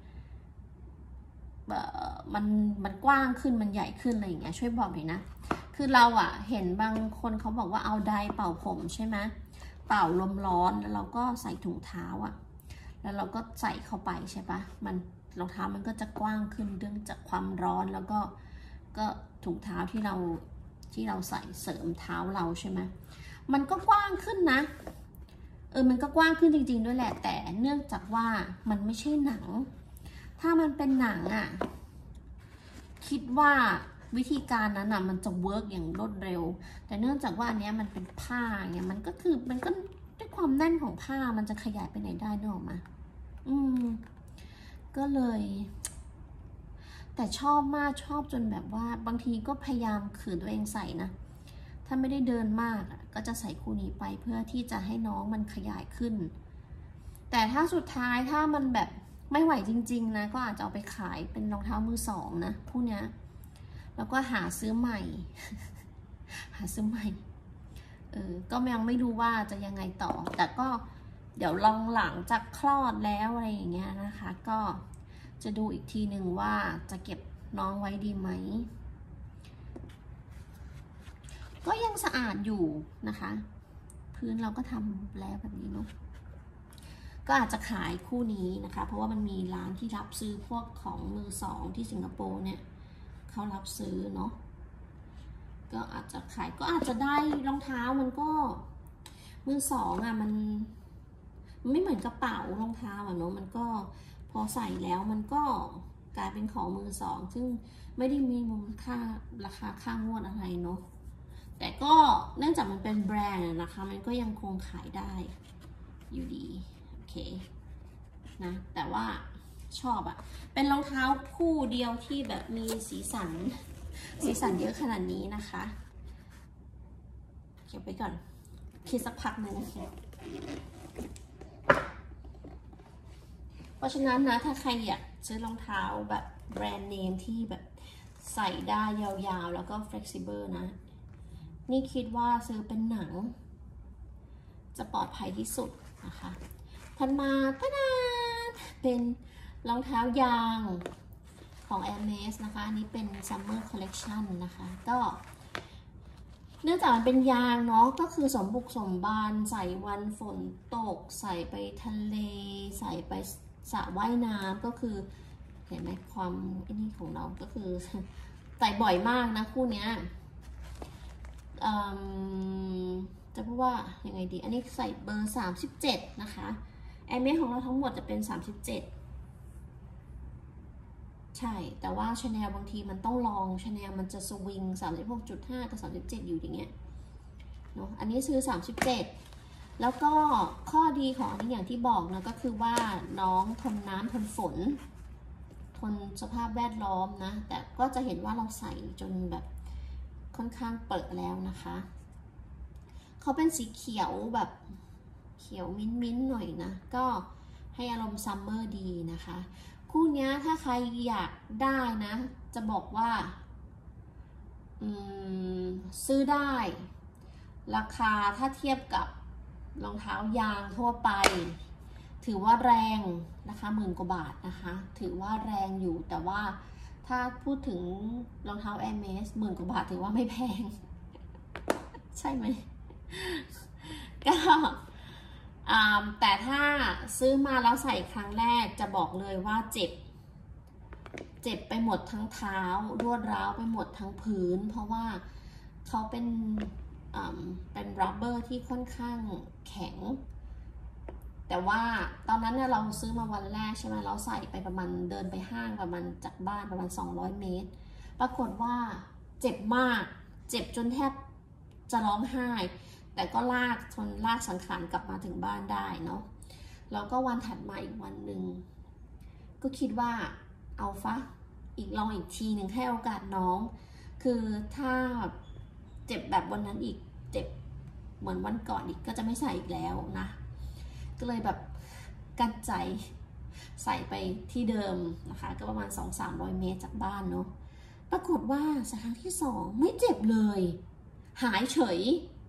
มันกว้างขึ้นมันใหญ่ขึ้นอะไรอย่างเงี้ยช่วยบอกหน่อยนะคือเราอ่ะเห็นบางคนเขาบอกว่าเอาไดร์เป่าผมใช่ไหมเป่าลมร้อนแล้วเราก็ใส่ถุงเท้าอ่ะแล้วเราก็ใส่เข้าไปใช่ปะรองเท้ามันก็จะกว้างขึ้นเนื่องจากความร้อนแล้วก็ถุงเท้าที่เราใส่เสริมเท้าเราใช่ไหมมันก็กว้างขึ้นนะมันก็กว้างขึ้นจริงๆด้วยแหละแต่เนื่องจากว่ามันไม่ใช่หนังถ้ามันเป็นหนังอ่ะคิดว่าวิธีการนั้นอ่ะมันจะเวิร์กอย่างรวดเร็วแต่เนื่องจากว่าอันเนี้ยมันเป็นผ้าเนี่ยมันก็ด้วยความแน่นของผ้ามันจะขยายไปไหนได้นึกออกมาก็เลยแต่ชอบมากชอบจนแบบว่าบางทีก็พยายามขืนตัวเองใส่นะถ้าไม่ได้เดินมากก็จะใส่คู่นี้ไปเพื่อที่จะให้น้องมันขยายขึ้นแต่ถ้าสุดท้ายถ้ามันแบบไม่ไหวจริงๆนะก็อาจจะเอาไปขายเป็นรองเท้ามือสองนะคู่เนี้ยแล้วก็หาซื้อใหม่ก็ยังไม่รู้ว่าจะยังไงต่อแต่ก็เดี๋ยวลองหลังจากคลอดแล้วอะไรอย่างเงี้ยนะคะก็จะดูอีกทีหนึ่งว่าจะเก็บน้องไว้ดีไหมก็ยังสะอาดอยู่นะคะพื้นเราก็ทำแล้วแบบนี้เนาะก็อาจจะขายคู่นี้นะคะเพราะว่ามันมีร้านที่รับซื้อพวกของมือสองที่สิงคโปร์เนี่ยเขารับซื้อเนาะก็อาจจะขายก็อาจจะได้รองเท้ามันก็มือสองอ่ะมันไม่เหมือนกระเป๋ารองเท้าอ่ะเนาะมันก็พอใส่แล้วมันก็กลายเป็นของมือสองซึ่งไม่ได้มีมูลค่าราคาค่างวดอะไรเนาะแต่ก็เนื่องจากมันเป็นแบรนด์นะคะมันก็ยังคงขายได้อยู่ดีโอเคนะแต่ว่าชอบอะเป็นรองเท้าคู่เดียวที่แบบมีสีสันเยอะขนาดนี้นะคะเก็บไปก่อนคิดสักพักหนึ่งเพราะฉะนั้นนะถ้าใครอยากซื้อรองเท้าแบบแบรนด์เนมที่แบบใส่ได้ยาวๆแล้วก็ flexible นะนี่คิดว่าซื้อเป็นหนังจะปลอดภัยที่สุดนะคะถัดมาตะดาเป็นรองเท้ายางของ Hermes นะคะอันนี้เป็น Summer Collection นะคะก็เนื่องจากมันเป็นยางเนาะก็คือสมบุกสมบานใส่วันฝนตกใส่ไปทะเลใส่ไปสระว่ายน้ำก็คือเห็นไหมความนี่ของเราก็คือใส่บ่อยมากนะคู่เนี้ยจะพูดว่ายังไงดีอันนี้ใส่เบอร์37นะคะแอร์เมสของเราทั้งหมดจะเป็น37ใช่แต่ว่าชาแนลบางทีมันต้องลองชาแนลมันจะสวิง 36.5 กับ 37อยู่อย่างเงี้ยเนาะอันนี้ซื้อ37แล้วก็ข้อดีของอันนี้อย่างที่บอกนะก็คือว่าน้องทนน้ำทนฝนทนสภาพแวดล้อมนะแต่ก็จะเห็นว่าเราใส่จนแบบค่อนข้างเปิดแล้วนะคะเขาเป็นสีเขียวแบบเขียวมิ้นๆหน่อยนะก็ให้อารมณ์ซัมเมอร์ดีนะคะคู่นี้ถ้าใครอยากได้นะจะบอกว่าซื้อได้ราคาถ้าเทียบกับรองเท้ายางทั่วไปถือว่าแรงนะคะ10,000 กว่าบาทนะคะถือว่าแรงอยู่แต่ว่าถ้าพูดถึงรองเท้า Hermes 10,000 กว่าบาทถือว่าไม่แพง ใช่ไหม ก็แต่ถ้าซื้อมาแล้วใส่ครั้งแรกจะบอกเลยว่าเจ็บไปหมดทั้งเท้ารวดร้าวไปหมดทั้งพื้นเพราะว่าเขาเป็นรัเบอร์ที่ค่อนข้างแข็งแต่ว่าตอนนั้นเนี่ยเราซื้อมาวันแรกใช่ไหมเราใส่ไปประมาณเดินไปห้างประมาณจากบ้านประมาณ200 เมตรปรากฏว่าเจ็บมากเจ็บจนแทบจะร้องไห้แต่ก็ลากสังขารกลับมาถึงบ้านได้เนาะแล้วก็วันถัดมาอีกวันหนึ่งก็คิดว่าเอาลองอีกทีหนึ่งให้โอกาสน้องคือถ้าเจ็บแบบวันนั้นอีกเจ็บเหมือนวันก่อนอีกก็จะไม่ใส่อีกแล้วนะก็เลยแบบกั้นใจใส่ไปที่เดิมนะคะก็ประมาณ 200-300 เมตรจากบ้านเนาะปรากฏว่าครั้งที่2ไม่เจ็บเลยหายเฉย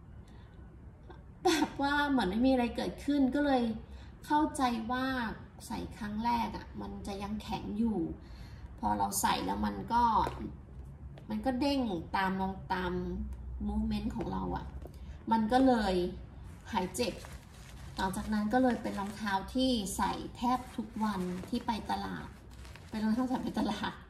แบบว่าเหมือนไม่มีอะไรเกิดขึ้นก็เลยเข้าใจว่าใส่ครั้งแรกอ่ะมันจะยังแข็งอยู่พอเราใส่แล้วมันก็เด้งตามมูฟเมนต์ของเราอ่ะมันก็เลยหายเจ็บหลังจากนั้นก็เลยเป็นรองเท้าที่ใส่แทบทุกวันที่ไปตลาดเป็นรองเท้าใส่ไปตลาด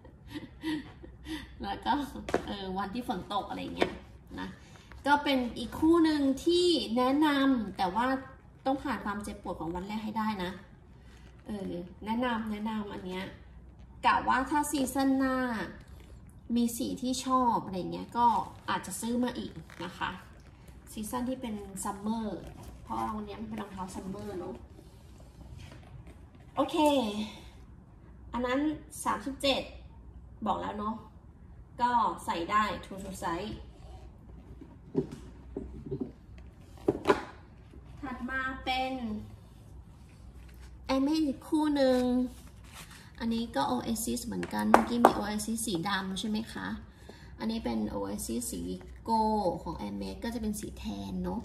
แล้วก็วันที่ฝนตกอะไรเงี้ยนะก็เป็นอีกคู่หนึ่งที่แนะนำแต่ว่าต้องผ่านความเจ็บปวดของวันแรกให้ได้นะแนะนำอันเนี้ยกะว่าถ้าซีซั่นหน้ามีสีที่ชอบอะไรเงี้ยก็อาจจะซื้อมาอีกนะคะซีซั่นที่เป็นซัมเมอร์เพราะวันนี้มันเป็นรองเท้าซัมเมอร์เนาะโอเคอันนั้น37บอกแล้วเนาะก็ใส่ได้ทูไซส์ถัดมาเป็นอีกคู่หนึ่งอันนี้ก็ Oasis เหมือนกันเมื่อกี้มี Oasis สีดำใช่ไหมคะอันนี้เป็น Oasis สีโกของ Hermes ก็จะเป็นสีแทนเนาะ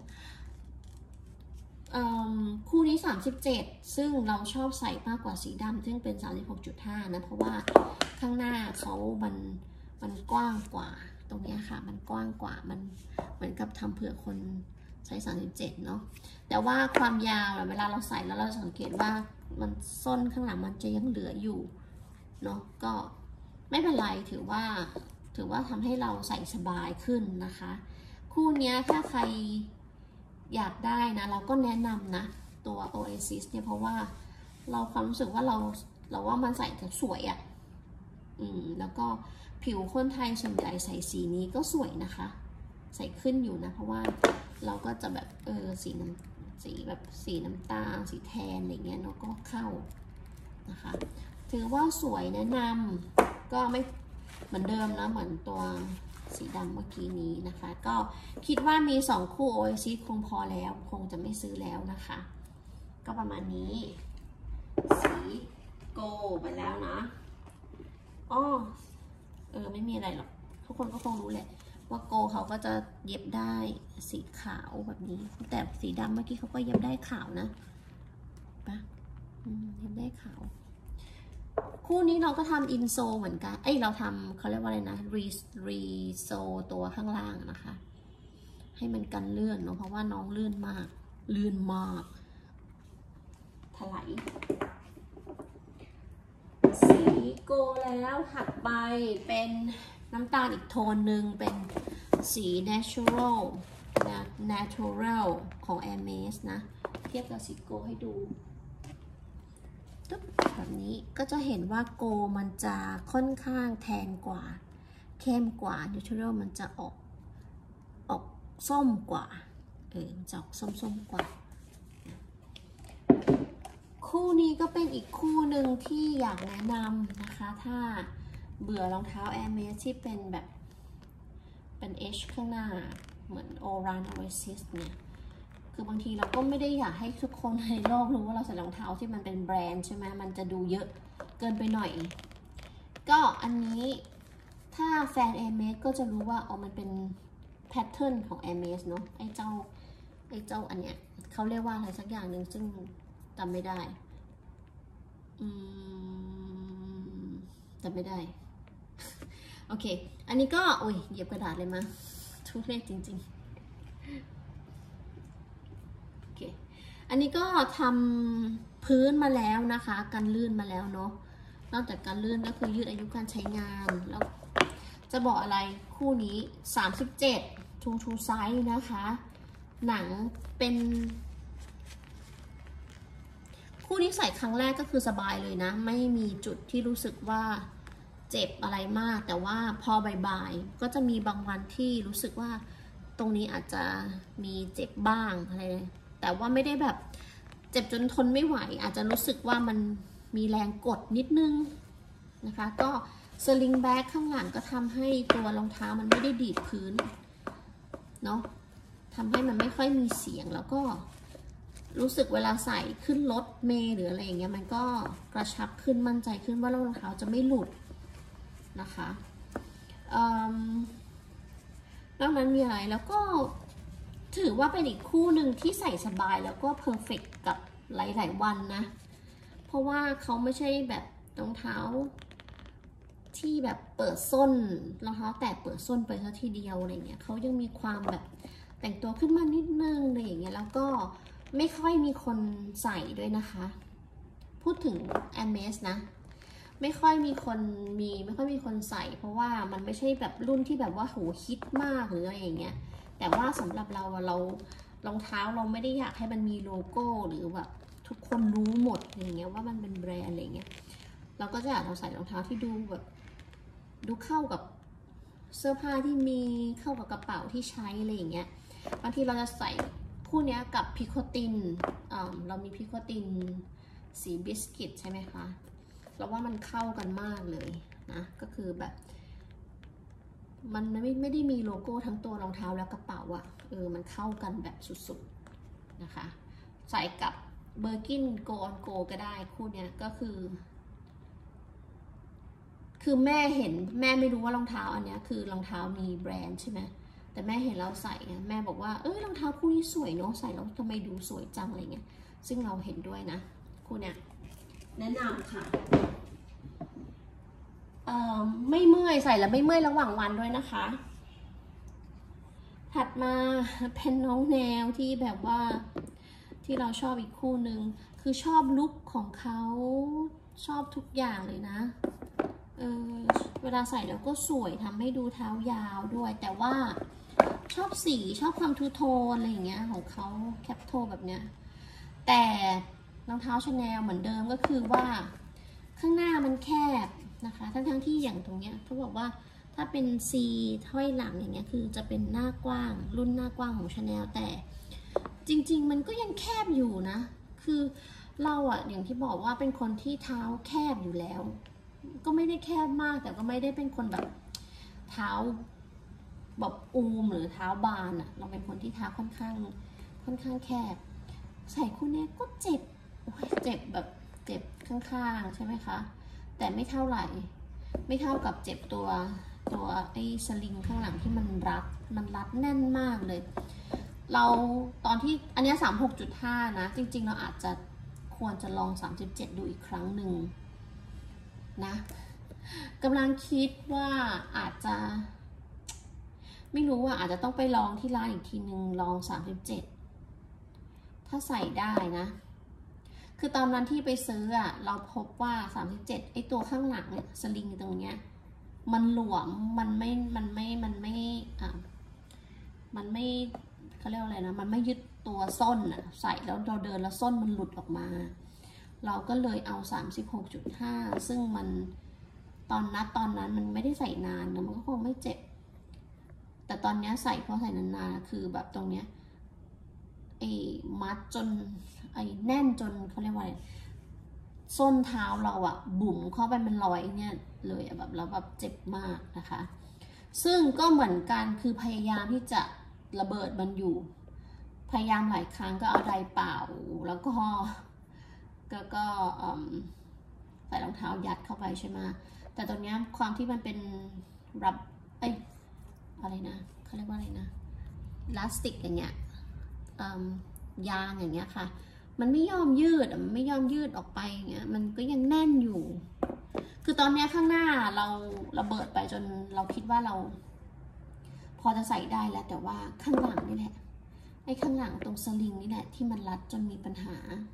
คู่นี้37ซึ่งเราชอบใส่มากกว่าสีดำซึ่งเป็น 36.5 นะเพราะว่าข้างหน้าเขามันกว้างกว่าตรงนี้ค่ะมันกว้างกว่ามันเหมือนกับทำเผื่อคนใช้37เนาะแต่ว่าความยาวเวลาเราใส่แล้วเราสังเกตว่ามันส้นข้างหลังมันจะยังเหลืออยู่เนาะก็ไม่เป็นไรถือว่าทำให้เราใส่สบายขึ้นนะคะคู่นี้ถ้าใครอยากได้นะเราก็แนะนำนะตัว Oasis เนี่ยเพราะว่าเราความรู้สึกว่าเราว่ามันใส่แล้วสวยอะแล้วก็ผิวคนไทยส่วนใหญ่ใส่สีนี้ก็สวยนะคะใส่ขึ้นอยู่นะเพราะว่าเราก็จะแบบสีแบบสีน้ำตาลสีแทนอะไรเงี้ยเนาะก็เข้านะคะถือว่าสวยแนะนำก็ไม่เหมือนเดิมนะเหมือนตัวสีดำเมื่อกี้นี้นะคะก็คิดว่ามี2คู่ Oasis คงพอแล้วคงจะไม่ซื้อแล้วนะคะก็ประมาณนี้สีโกไปแล้วนะไม่มีอะไรหรอกทุกคนก็คงรู้แหละว่าโกเขาก็จะเย็บได้สีขาวแบบนี้แต่สีดำเมื่อกี้เขาก็เย็บได้ขาวนะปะเย็บได้ขาวคู่นี้เราก็ทำอินโซเหมือนกันเราทำเขาเรียกว่าอะไรนะรีโซตัวข้างล่างนะคะให้มันกันเลื่อนเนาะเพราะว่าน้องเลื่อนมากถลายสีโกแล้วถัดไปเป็นน้ำตาลอีกโทนหนึ่งเป็นสี natural ของ Hermes นะเทียบกับสีโกให้ดูแบบนี้ก็จะเห็นว่าโกมันจะค่อนข้างแทนกว่าเข้มกว่า natural มันจะออกส้มกว่าจะออกส้มกว่าคู่นี้ก็เป็นอีกคู่หนึ่งที่อยากแนะนำนะคะถ้าเบื่อรองเท้า Hermes ที่เป็นแบบเป็น H ข้างหน้าเหมือน Oran Oasis เนี่ยคือบางทีเราก็ไม่ได้อยากให้ทุกคนในโลกรู้ว่าเราใส่รองเท้าที่มันเป็นแบรนด์ใช่ไหมมันจะดูเยอะเกินไปหน่อยก็อันนี้ถ้าแฟน Hermes ก็จะรู้ว่ามันเป็นแพทเทิร์นของ Hermes เนาะไอ้เจ้าอันเนี้ยเขาเรียกว่าอะไรสักอย่างหนึ่งซึ่งจำไม่ได้โอเคอันนี้ก็เหยียบกระดาษเลยมาทุเรศจริงๆโอเคอันนี้ก็ทำพื้นมาแล้วนะคะกันลื่นมาแล้วเนาะนอกจากการลื่นก็คือยืดอายุการใช้งานแล้วจะบอกอะไรคู่นี้37 ทูไซส์นะคะหนังเป็นคู่นี้ใส่ครั้งแรกก็คือสบายเลยนะไม่มีจุดที่รู้สึกว่าเจ็บอะไรมากแต่ว่าพอบ่ายๆก็จะมีบางวันที่รู้สึกว่าตรงนี้อาจจะมีเจ็บบ้างอะไรแต่ว่าไม่ได้แบบเจ็บจนทนไม่ไหวอาจจะรู้สึกว่ามันมีแรงกดนิดนึงนะคะก็สลิงแบ็คข้างหลังก็ทำให้ตัวรองเท้ามันไม่ได้ดีดพื้นเนาะทำให้มันไม่ค่อยมีเสียงแล้วก็รู้สึกเวลาใส่ขึ้นรถเมล์หรืออะไรอย่างเงี้ยมันก็กระชับขึ้นมั่นใจขึ้นว่ารองเท้าจะไม่หลุดนะคะนอกนั้นมีอะไรแล้วก็ถือว่าเป็นอีกคู่หนึ่งที่ใส่สบายแล้วก็เพอร์เฟกต์กับหลายๆวันนะเพราะว่าเขาไม่ใช่แบบรองเท้าที่แบบเปิดส้นรองเท้าแตะเปิดส้นไปซะทีเดียวอะไรเงี้ยเขายังมีความแบบแต่งตัวขึ้นมานิดนึงอะไรอย่างเงี้ยแล้วก็ไม่ค่อยมีคนใส่ด้วยนะคะพูดถึง Hermes นะไม่ค่อยมีคนใส่เพราะว่ามันไม่ใช่แบบรุ่นที่แบบว่าโหฮิตมากหรืออะไรอย่างเงี้ยแต่ว่าสำหรับเรารองเท้าเราไม่ได้อยากให้มันมีโลโก้หรือแบบทุกคนรู้หมดอย่างเงี้ยว่ามันเป็นแบรนด์อะไรเงี้ยเราก็จะอยากเราใส่รองเท้าที่ดูแบบดูเข้ากับเสื้อผ้าที่มีเข้ากับกระเป๋าที่ใช้อะไรอย่างเงี้ยบางทีเราจะใส่คู่นี้กับพิโคตินเรามีพิโคตินสีบิสกิตใช่ไหมคะเราว่ามันเข้ากันมากเลยนะก็คือแบบมันไม่ได้มีโลโก้ทั้งตัวรองเท้าและกระเป๋าอะมันเข้ากันแบบสุดๆนะคะใส่กับเบอร์กินโกออนโกก็ได้คู่นี้ก็คือแม่เห็นแม่ไม่รู้ว่ารองเท้าอันนี้คือรองเท้ามีแบรนด์ใช่ไหมแต่แม่เห็นเราใส่แม่บอกว่ารองเท้าคู่นี้สวยเนาะใส่แล้วทำไมดูสวยจังอะไรเงี้ยซึ่งเราเห็นด้วยนะคู่เนี้ยแนะนำค่ะไม่เมื่อยใส่แล้วไม่เมื่อยระหว่างวันด้วยนะคะถัดมาเป็นน้องแนวที่แบบว่าที่เราชอบอีกคู่หนึ่งคือชอบลุคของเขาชอบทุกอย่างเลยนะเวลาใส่แล้วก็สวยทำให้ดูเท้ายาวด้วยแต่ว่าชอบสีชอบความทูโทนอะไรอย่างเงี้ยของเขาแคปโทแบบเนี้ยแต่รองเท้าชาแนลเหมือนเดิมก็คือว่าข้างหน้ามันแคบนะคะทั้งที่อย่างตรงเนี้ยเขาบอกว่าถ้าเป็น C ห้อยหลังอย่างเงี้ยคือจะเป็นหน้ากว้างรุ่นหน้ากว้างของ Chanel แต่จริงๆมันก็ยังแคบอยู่นะคือเราอะอย่างที่บอกว่าเป็นคนที่เท้าแคบอยู่แล้วก็ไม่ได้แคบมากแต่ก็ไม่ได้เป็นคนแบบเท้าแบบอูมหรือเท้าบานอะเราเป็นคนที่เท้าค่อนข้างแคบใส่คู่นี้ก็เจ็บแบบเจ็บข้างๆใช่ไหมคะแต่ไม่เท่าไหร่ไม่เท่ากับเจ็บตัวไอ้สลิงข้างหลังที่มันรัดแน่นมากเลยเราตอนที่อันนี้ 36.5 นะจริงๆเราอาจจะควรจะลอง37ดูอีกครั้งหนึ่งนะกำลังคิดว่าอาจจะไม่รู้ว่าอาจจะต้องไปลองที่ร้านอีกทีนึงลอง37ถ้าใส่ได้นะคือตอนนั้นที่ไปซื้ออะเราพบว่า37ไอ้ตัวข้างหลังเนี่ยสลิงตรงเนี้ยมันหลวมมันไม่เขาเรียกว่าอะไรนะมันไม่ยึดตัวส้นอะใส่แล้วเราเดินแล้วส้นมันหลุดออกมาเราก็เลยเอา 36.5 ซึ่งมันตอนนั้นมันไม่ได้ใส่นานนะมันก็คงไม่เจ็บแต่ตอนนี้ใส่เพราะใส่นานๆคือแบบตรงเนี้ยไอ้มัดจนไอ้แน่นจนเขาเรียกว่าส้นเท้าเราอะบุ๋มเข้าไปเป็นรอยเนี่ยเลยแบบแล้วแบบเจ็บมากนะคะซึ่งก็เหมือนกันคือพยายามที่จะระเบิดมันอยู่พยายามหลายครั้งก็เอาไดร์เปล่าแล้วก็ใส่รองเท้ายัดเข้าไปใช่ไหมแต่ตอนนี้ความที่มันเป็นรับอะไรนะเขาเรียกว่าอะไรนะพลาสติกอย่างเงี้ยยางอย่างเงี้ยค่ะมันไม่ยอมยืดมันไม่ยอมยืดออกไปอย่างเงี้ยมันก็ยังแน่นอยู่คือตอนนี้ข้างหน้าเราระเบิดไปจนเราคิดว่าเราพอจะใส่ได้แล้วแต่ว่าข้างหลังนี่แหละไอ้ข้างหลังตรงสลิงนี่แหละที่มันรัดจนมีปัญหา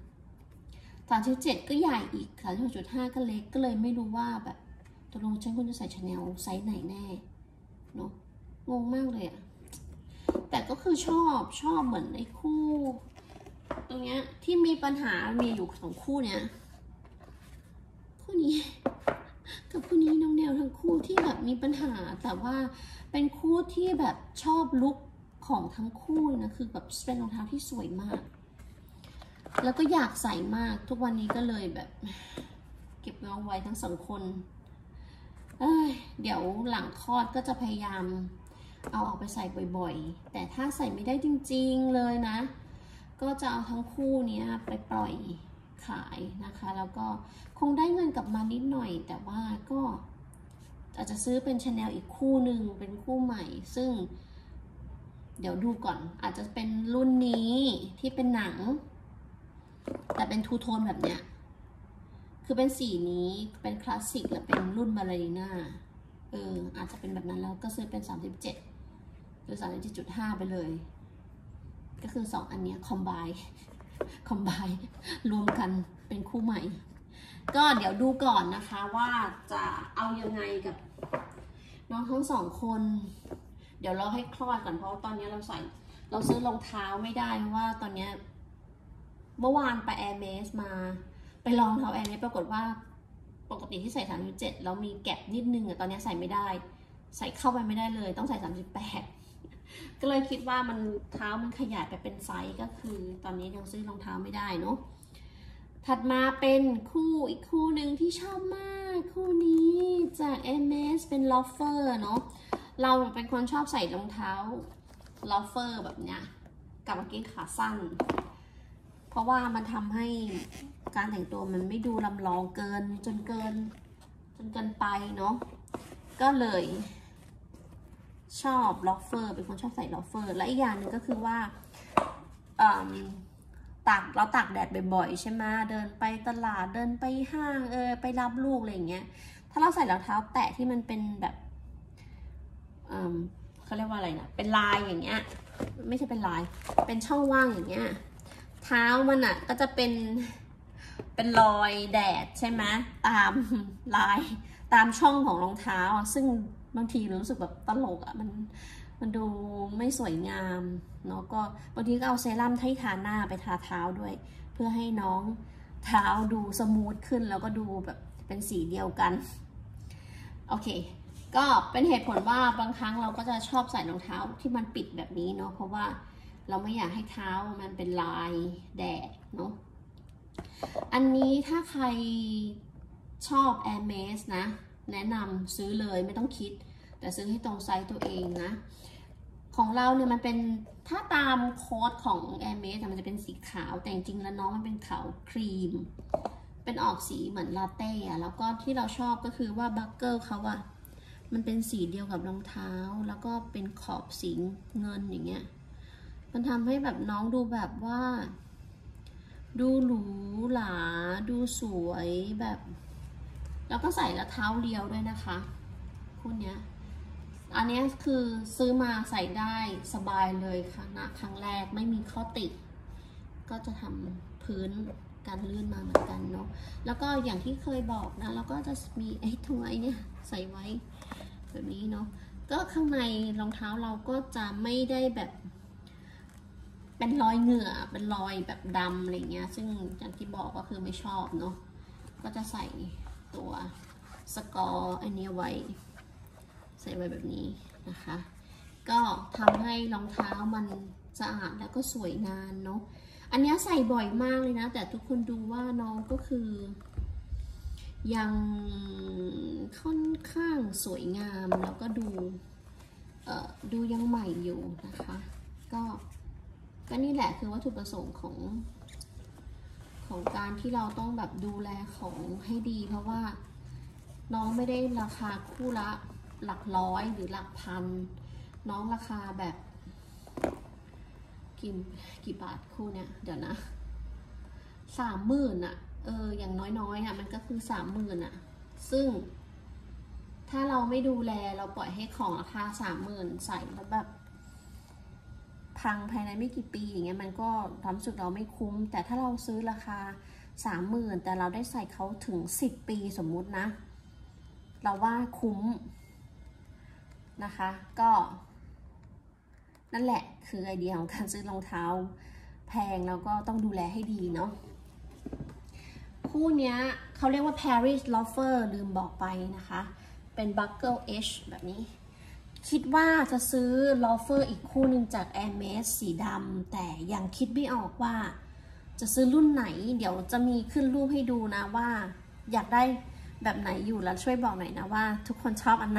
37ก็ใหญ่อีก36.5ก็เล็กก็เลยไม่รู้ว่าแบบตกลงฉันควรจะใส่ Chanel ไซส์ไหนแน่เนาะงงมากเลยอะแต่ก็คือชอบเหมือนไอ้คู่ตรงเนี้ยที่มีปัญหามีอยู่2คู่เนี้ยคู่นี้กับคู่นี้น้องแนวทั้งคู่ที่แบบมีปัญหาแต่ว่าเป็นคู่ที่แบบชอบลุคของทั้งคู่นะคือแบบเป็นรองเท้าที่สวยมากแล้วก็อยากใส่มากทุกวันนี้ก็เลยแบบเก็บเอาไว้ทั้ง2คนเดี๋ยวหลังคลอดก็จะพยายามเอาออกไปใส่บ่อยๆแต่ถ้าใส่ไม่ได้จริงๆเลยนะก็จะเอาทั้งคู่นี้ไปปล่อยขายนะคะแล้วก็คงได้เงินกลับมานิดหน่อยแต่ว่าก็อาจจะซื้อเป็น Chanel อีกคู่หนึ่งเป็นคู่ใหม่ซึ่งเดี๋ยวดูก่อนอาจจะเป็นรุ่นนี้ที่เป็นหนังแต่เป็นทูโทนแบบเนี้ยคือเป็นสีนี้เป็นคลาสสิกและเป็นรุ่นบาลารีน่าอาจจะเป็นแบบนั้นแล้วก็ซื้อเป็น37หรือ 37.5 ไปเลยก็คือ2อันนี้คอมไบรวมกันเป็นคู่ใหม่ก็เดี๋ยวดูก่อนนะคะว่าจะเอายังไงกับน้องทั้ง2คนเดี๋ยวเราให้คลอดก่อนเพราะตอนนี้เราซื้อรองเท้าไม่ได้เพราะว่าตอนนี้เมื่อวานไป Air Max มาไปลองเท้า Air Max ปรากฏว่าปกติที่ใส่37แล้วมีแกะนิดนึงตอนนี้ใส่ไม่ได้ใส่เข้าไปไม่ได้เลยต้องใส่38ก็เลยคิดว่ามันเท้ามันขยายไปเป็นไซส์ก็คือตอนนี้ยังซื้อรองเท้าไม่ได้เนาะถัดมาเป็นอีกคู่หนึ่งที่ชอบมากคู่นี้จาก MS เป็น Loafer เนาะเราเป็นคนชอบใส่รองเท้า Loafer แบบเนี้ยกับกางเกงขาสั้นเพราะว่ามันทำให้การแต่งตัวมันไม่ดูลำลองเกินจนเกินไปเนาะก็เลยชอบล็อฟเฟอร์เป็นคนชอบใส่ล็อฟเฟอร์และอีกอย่างหนึ่งก็คือว่าเราตากแดดบ่อยๆใช่ไหมเดินไปตลาดเดินไปห้างไปรับลูกอะไรอย่างเงี้ยถ้าเราใส่รองเท้าแตะที่มันเป็นแบบเขาเรียกว่าอะไรนะเป็นลายอย่างเงี้ยไม่ใช่เป็นลายเป็นช่องว่างอย่างเงี้ยเท้ามันอ่ะก็จะเป็นรอยแดดใช่ไหมตามลายตามช่องของรองเท้าซึ่งบางทีรู้สึกแบบตลกอ่ะมันดูไม่สวยงามเนาะก็บางทีก็เอาเซรั่มที่ทาหน้าไปทาเท้าด้วยเพื่อให้น้องเท้าดูสมูทขึ้นแล้วก็ดูแบบเป็นสีเดียวกันโอเคก็เป็นเหตุผลว่าบางครั้งเราก็จะชอบใส่รองเท้าที่มันปิดแบบนี้เนาะเพราะว่าเราไม่อยากให้เท้ามันเป็นลายแดดเนาะอันนี้ถ้าใครชอบ Air Max นะแนะนำซื้อเลยไม่ต้องคิดแต่ซื้อให้ตรงไซส์ตัวเองนะของเราเนี่ยมันเป็นถ้าตามโค้ดของ Air Max มันจะเป็นสีขาวแต่จริงๆแล้วน้องมันเป็นขาวครีมเป็นออกสีเหมือนลาเต้อะแล้วก็ที่เราชอบก็คือว่าบัคเกิลเขาอะมันเป็นสีเดียวกับรองเท้าแล้วก็เป็นขอบสีเงินอย่างเงี้ยมันทำให้แบบน้องดูแบบว่าดูหรูหราดูสวยแบบแล้วก็ใส่แล้วเท้าเรียวด้วยนะคะคู่เนี้ยอันนี้คือซื้อมาใส่ได้สบายเลยค่ะนะครั้งแรกไม่มีข้อติก็จะทำพื้นการลื่นมาเหมือนกันเนาะแล้วก็อย่างที่เคยบอกนะแล้วก็จะมีไอ้ตัวไอ้เนี่ยใส่ไว้แบบนี้เนาะก็ข้างในรองเท้าเราก็จะไม่ได้แบบเป็นรอยเหงื่อเป็นรอยแบบดำอะไรเงี้ยซึ่งอย่างที่บอกก็คือไม่ชอบเนาะก็จะใส่ตัวสกอร์อันนี้ไว้ใส่ไว้แบบนี้นะคะก็ทำให้รองเท้ามันสะอาดแล้วก็สวยงามเนาะอันนี้ใส่บ่อยมากเลยนะแต่ทุกคนดูว่าน้องก็คือยังค่อนข้างสวยงามแล้วก็ดูยังใหม่อยู่นะคะก็นี่แหละคือวัตถุประสงค์ของการที่เราต้องแบบดูแลของให้ดีเพราะว่าน้องไม่ได้ราคาคู่ละหลักร้อยหรือหลักพันน้องราคาแบบกี่บาทคู่เนี่ยเดี๋ยวนะ30,000อะอย่างน้อยๆอะมันก็คือ30,000อะซึ่งถ้าเราไม่ดูแลเราปล่อยให้ของราคา30,000ใส่แล้วแบบพังภายในไม่กี่ปีอย่างเงี้ยมันก็ความรู้สึกเราไม่คุ้มแต่ถ้าเราซื้อราคา30,000แต่เราได้ใส่เขาถึง10 ปีสมมุตินะเราว่าคุ้มนะคะก็นั่นแหละคือไอเดียของการซื้อรองเท้าแพงแล้วก็ต้องดูแลให้ดีเนาะคู่นี้เขาเรียกว่า Paris Loafer ลืมบอกไปนะคะเป็น Buckle H แบบนี้คิดว่าจะซื้อ Loafer อีกคู่หนึ่งจาก Air Max สีดำแต่ยังคิดไม่ออกว่าจะซื้อรุ่นไหนเดี๋ยวจะมีขึ้นรูปให้ดูนะว่าอยากได้แบบไหนอยู่แล้วช่วยบอกหน่อยนะว่าทุกคนชอบอันไหน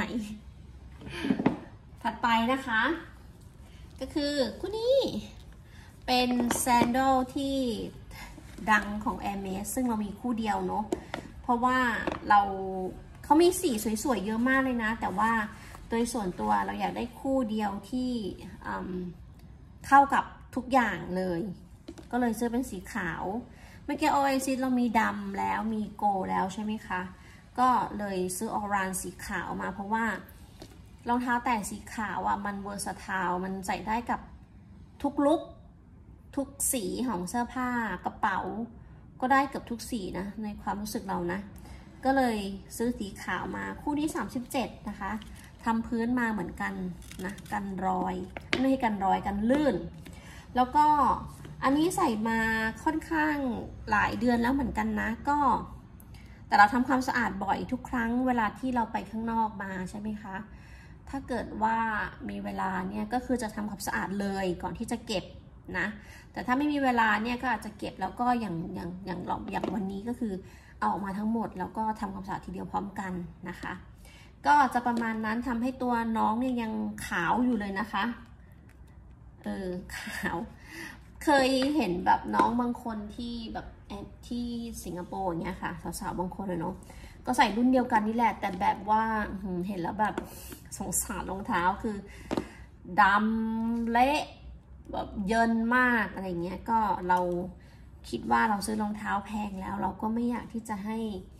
ถัดไปนะคะก็คือคู่นี้เป็นแซนดัลที่ดังของ Air Max ซึ่งเรามีคู่เดียวเนาะเพราะว่าเขามีสีสวยๆเยอะมากเลยนะแต่ว่าโดยส่วนตัวเราอยากได้คู่เดียวที่เข้ากับทุกอย่างเลยก็เลยซื้อเป็นสีขาวเมื่อกี้ Oasis เรามีดำแล้วมีโกลแล้วใช่ไหมคะก็เลยซื้อออรันสีขาวมาเพราะว่ารองเท้าแตะสีขาวอ่ะมันเวอร์สไทล์มันใส่ได้กับทุกลุคทุกสีของเสื้อผ้ากระเป๋าก็ได้เกือบทุกสีนะในความรู้สึกเรานะก็เลยซื้อสีขาวมาคู่ที่37นะคะทำพื้นมาเหมือนกันนะกันรอยไม่ให้กันรอยกันลื่นแล้วก็อันนี้ใส่มาค่อนข้างหลายเดือนแล้วเหมือนกันนะก็แต่เราทำความสะอาดบ่อยทุกครั้งเวลาที่เราไปข้างนอกมาใช่ไหมคะถ้าเกิดว่ามีเวลาเนี่ยก็คือจะทำความสะอาดเลยก่อนที่จะเก็บนะแต่ถ้าไม่มีเวลาเนี่ยก็อาจจะเก็บแล้วก็อย่างวันนี้ก็คือเอาออกมาทั้งหมดแล้วก็ทำความสะอาดทีเดียวพร้อมกันนะคะก็จะประมาณนั้นทำให้ตัวน้องเนี่ยยังขาวอยู่เลยนะคะขาวเคยเห็นแบบน้องบางคนที่แบบที่สิงคโปร์อย่างเงี้ยค่ะสาวๆบางคนเลยเนาะก็ใส่รุ่นเดียวกันนี่แหละแต่แบบว่าเห็นแล้วแบบสงสารรองเท้าคือดำเละแบบเยินมากอะไรเงี้ยก็เราคิดว่าเราซื้อรองเท้าแพงแล้วเราก็ไม่อยากที่จะให้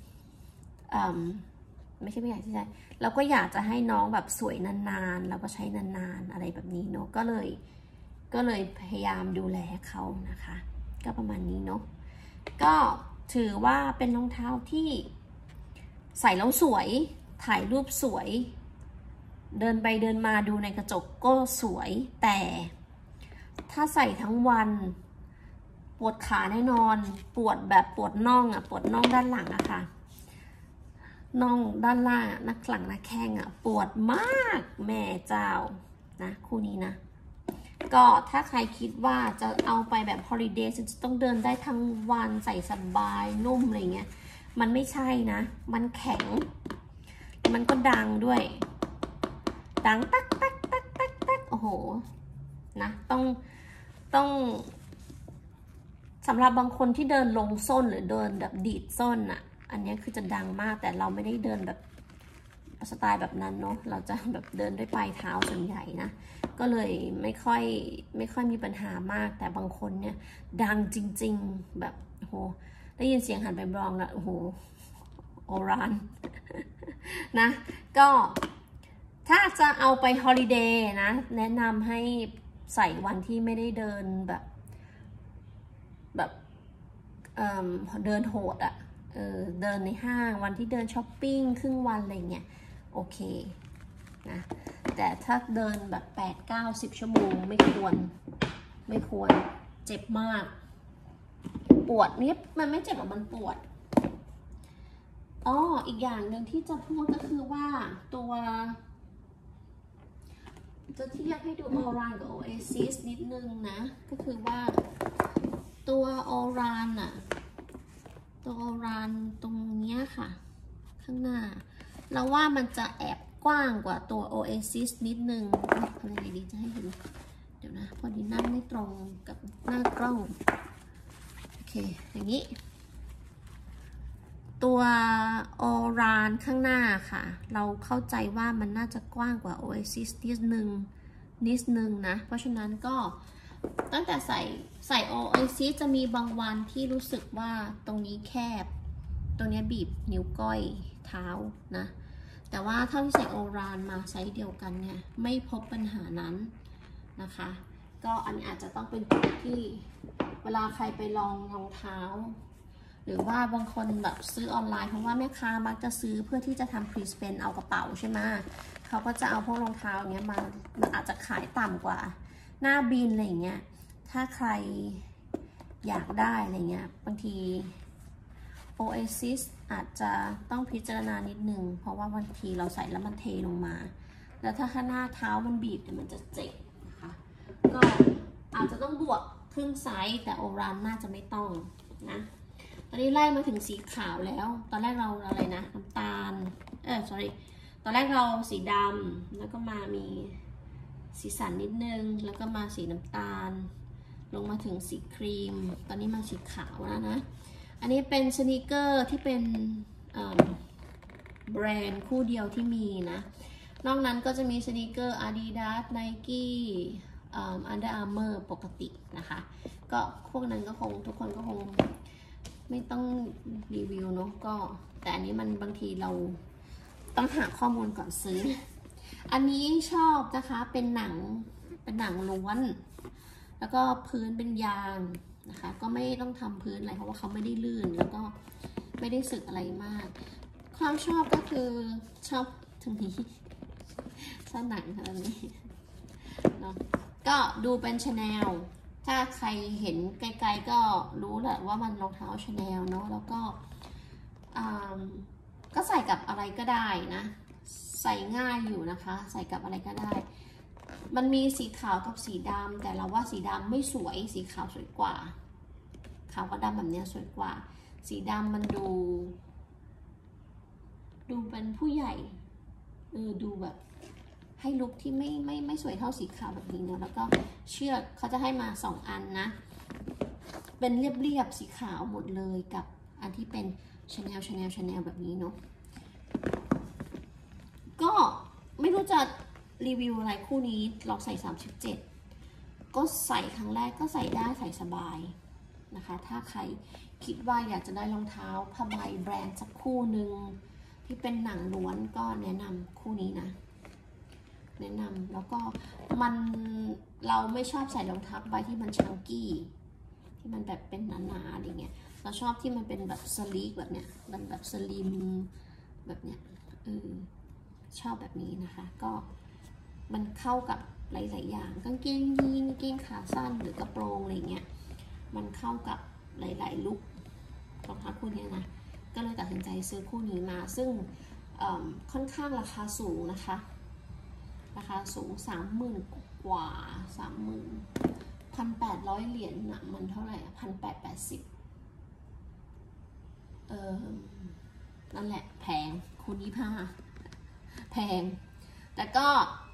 ไม่ใช่ไม่อยากที่จะเราก็อยากจะให้น้องแบบสวยนานๆแล้วก็ใช้นานๆอะไรแบบนี้เนาะก็เลยพยายามดูแลเขานะคะก็ประมาณนี้เนาะก็ถือว่าเป็นรองเท้าที่ใส่แล้วสวยถ่ายรูปสวยเดินไปเดินมาดูในกระจกก็สวยแต่ถ้าใส่ทั้งวันปวดขาแน่นอนปวดแบบปวดน่องปวดน่องด้านหลังอะค่ะน่องด้านล่างนักหลังนักแข้งปวดมากแม่เจ้านะคู่นี้นะก็ถ้าใครคิดว่าจะเอาไปแบบฮอลิเดย์จะต้องเดินได้ทั้งวันใส่สบายนุ่มอะไรเงี้ยมันไม่ใช่นะมันแข็งมันก็ดังด้วยดังตักตักตักตักตักโอ้โหนะต้องสำหรับบางคนที่เดินลงส้นหรือเดินแบบดีดส้นอันนี้คือจะดังมากแต่เราไม่ได้เดินแบบสไตล์แบบนั้นเนาะเราจะแบบเดินด้วยปลายเท้าส่วนใหญ่นะก็เลยไม่ค่อยมีปัญหามากแต่บางคนเนี่ยดังจริงๆแบบโอ้โหได้ยินเสียงหันไปมองแล้วโอ้โหโอรานนะก็ถ้าจะเอาไปฮอลิเดย์นะแนะนำให้ใส่วันที่ไม่ได้เดินแบบเดินโหดเดินในห้างวันที่เดินช้อปปิ้งครึ่งวันอะไรเงี้ยโอเคนะแต่ถ้าเดินแบบ8-9-10 ชั่วโมงไม่ควรเจ็บมากปวดนิดมันไม่เจ็บหรอกมันปวดอีกอย่างหนึ่งที่จะพูดก็คือว่าตัวจะเทียบให้ดูออรานกับ Oasis นิดนึงนะก็คือว่าตัวออรานตัวออรานตรงนี้ค่ะข้างหน้าเราว่ามันจะแอบกว้างกว่าตัว Oasis นิดนึงทำยังไงดีจะให้เห็นเดี๋ยวนะพอดีนั่งไม่ตรงกับหน้ากล้องโอเคอย่างนี้ตัวออรานข้างหน้าค่ะเราเข้าใจว่ามันน่าจะกว้างกว่า Oasis นิดนึงนะเพราะฉะนั้นก็ตั้งแต่ใส่ Oasis จะมีบางวันที่รู้สึกว่าตรงนี้แคบตรงนี้บีบนิ้วก้อยเท้านะแต่ว่าเท่าที่ใส่ออรานมาไซส์เดียวกันเนี่ยไม่พบปัญหานั้นนะคะก็อันนี้อาจจะต้องเป็นจุดที่เวลาใครไปลองรองเท้าหรือว่าบางคนแบบซื้อออนไลน์เพราะว่าแม่ค้ามักจะซื้อเพื่อที่จะทำพรีสเปนเอากระเป๋าใช่ไหมเขาก็จะเอาพวกรองเท้าเนี้ยมันอาจจะขายต่ำกว่าหน้าบินอะไรเงี้ยถ้าใครอยากได้อะไรเงี้ยบางที Oasis อาจจะต้องพิจารณานิดนึงเพราะว่าบางทีเราใส่แล้วมันเทลงมาแล้วถ้าข้างหน้าเท้ามันบีบเนี่ยมันจะเจ็บนะคะก็อาจจะต้องบวกครึ่งไซส์แต่โอรานน่าจะไม่ต้องนะตอนนี้ไล่มาถึงสีขาวแล้วตอนแรกเราอะไรนะน้ำตาลsorry ตอนแรกเราสีดำแล้วก็มีสีสันนิดนึงแล้วก็มาสีน้ำตาลลงมาถึงสีครีมตอนนี้มาสีขาวแล้วนะอันนี้เป็นสนีกเกอร์ที่เป็นแบรนด์คู่เดียวที่มีนะนอกนั้นก็จะมีสนีกเกอร์ Adidas Nike Under Armour ปกตินะคะก็พวกนั้นก็คงทุกคนก็คงไม่ต้องรีวิวเนาะก็แต่อันนี้มันบางทีเราต้องหาข้อมูลก่อนซื้ออันนี้ชอบนะคะเป็นหนังล้วนแล้วก็พื้นเป็นยางนะคะก็ไม่ต้องทำพื้นอะไรเพราะว่าเขาไม่ได้ลื่นแล้วก็ไม่ได้สึกอะไรมากความชอบก็คือชอบตรงนี้ชอบหนังแบบนี้เนาะก็ดูเป็นชาแนลถ้าใครเห็นไกลๆก็รู้แหละว่ามันรองเท้าชาแนลเนาะแล้วก็ใส่กับอะไรก็ได้นะใส่ง่ายอยู่นะคะใส่กับอะไรก็ได้มันมีสีขาวกับสีดำแต่เราว่าสีดำไม่สวยสีขาวสวยกว่าขาวกับดำแบบนี้สวยกว่าสีดำมันดูเป็นผู้ใหญ่ดูแบบให้ลุคที่ไม่สวยเท่าสีขาวแบบนี้เนาะแล้วก็เชือกเขาจะให้มา2 อันนะเป็นเรียบสีขาวหมดเลยกับอันที่เป็นชาแนลแบบนี้เนาะก็ไม่รู้จะรีวิวอะไรคู่นี้เราใส่37ก็ใส่ครั้งแรกก็ใส่ได้ใส่สบายนะคะถ้าใครคิดว่าอยากจะได้รองเท้าผ้าใบแบรนด์สักคู่หนึ่งที่เป็นหนังล้วนก็แนะนำคู่นี้นะแนะนำแล้วก็เราไม่ชอบใส่รองเท้าใบที่มันชังกี้ที่มันแบบเป็นหนาๆอะไรเงี้ยเราชอบที่มันเป็นแบบสลีกแบบเนี้ยมันแบบสลิมแบบเนี้ยชอบแบบนี้นะคะก็มันเข้ากับหลายๆอย่างกางเกงยีนกางเกงขาสั้นหรือกระโปรงอะไรเงี้ยมันเข้ากับหลายๆลุครองเท้าคู่นี้นะก็เลยตัดสินใจซื้อคู่นี้มาซึ่งค่อนข้างราคาสูงนะคะราคาสูง 30,000 กว่า 1,800 เหรียญนะมันเท่าไหร่1,880นั่นแหละแพงคูณ25แพงแต่ก็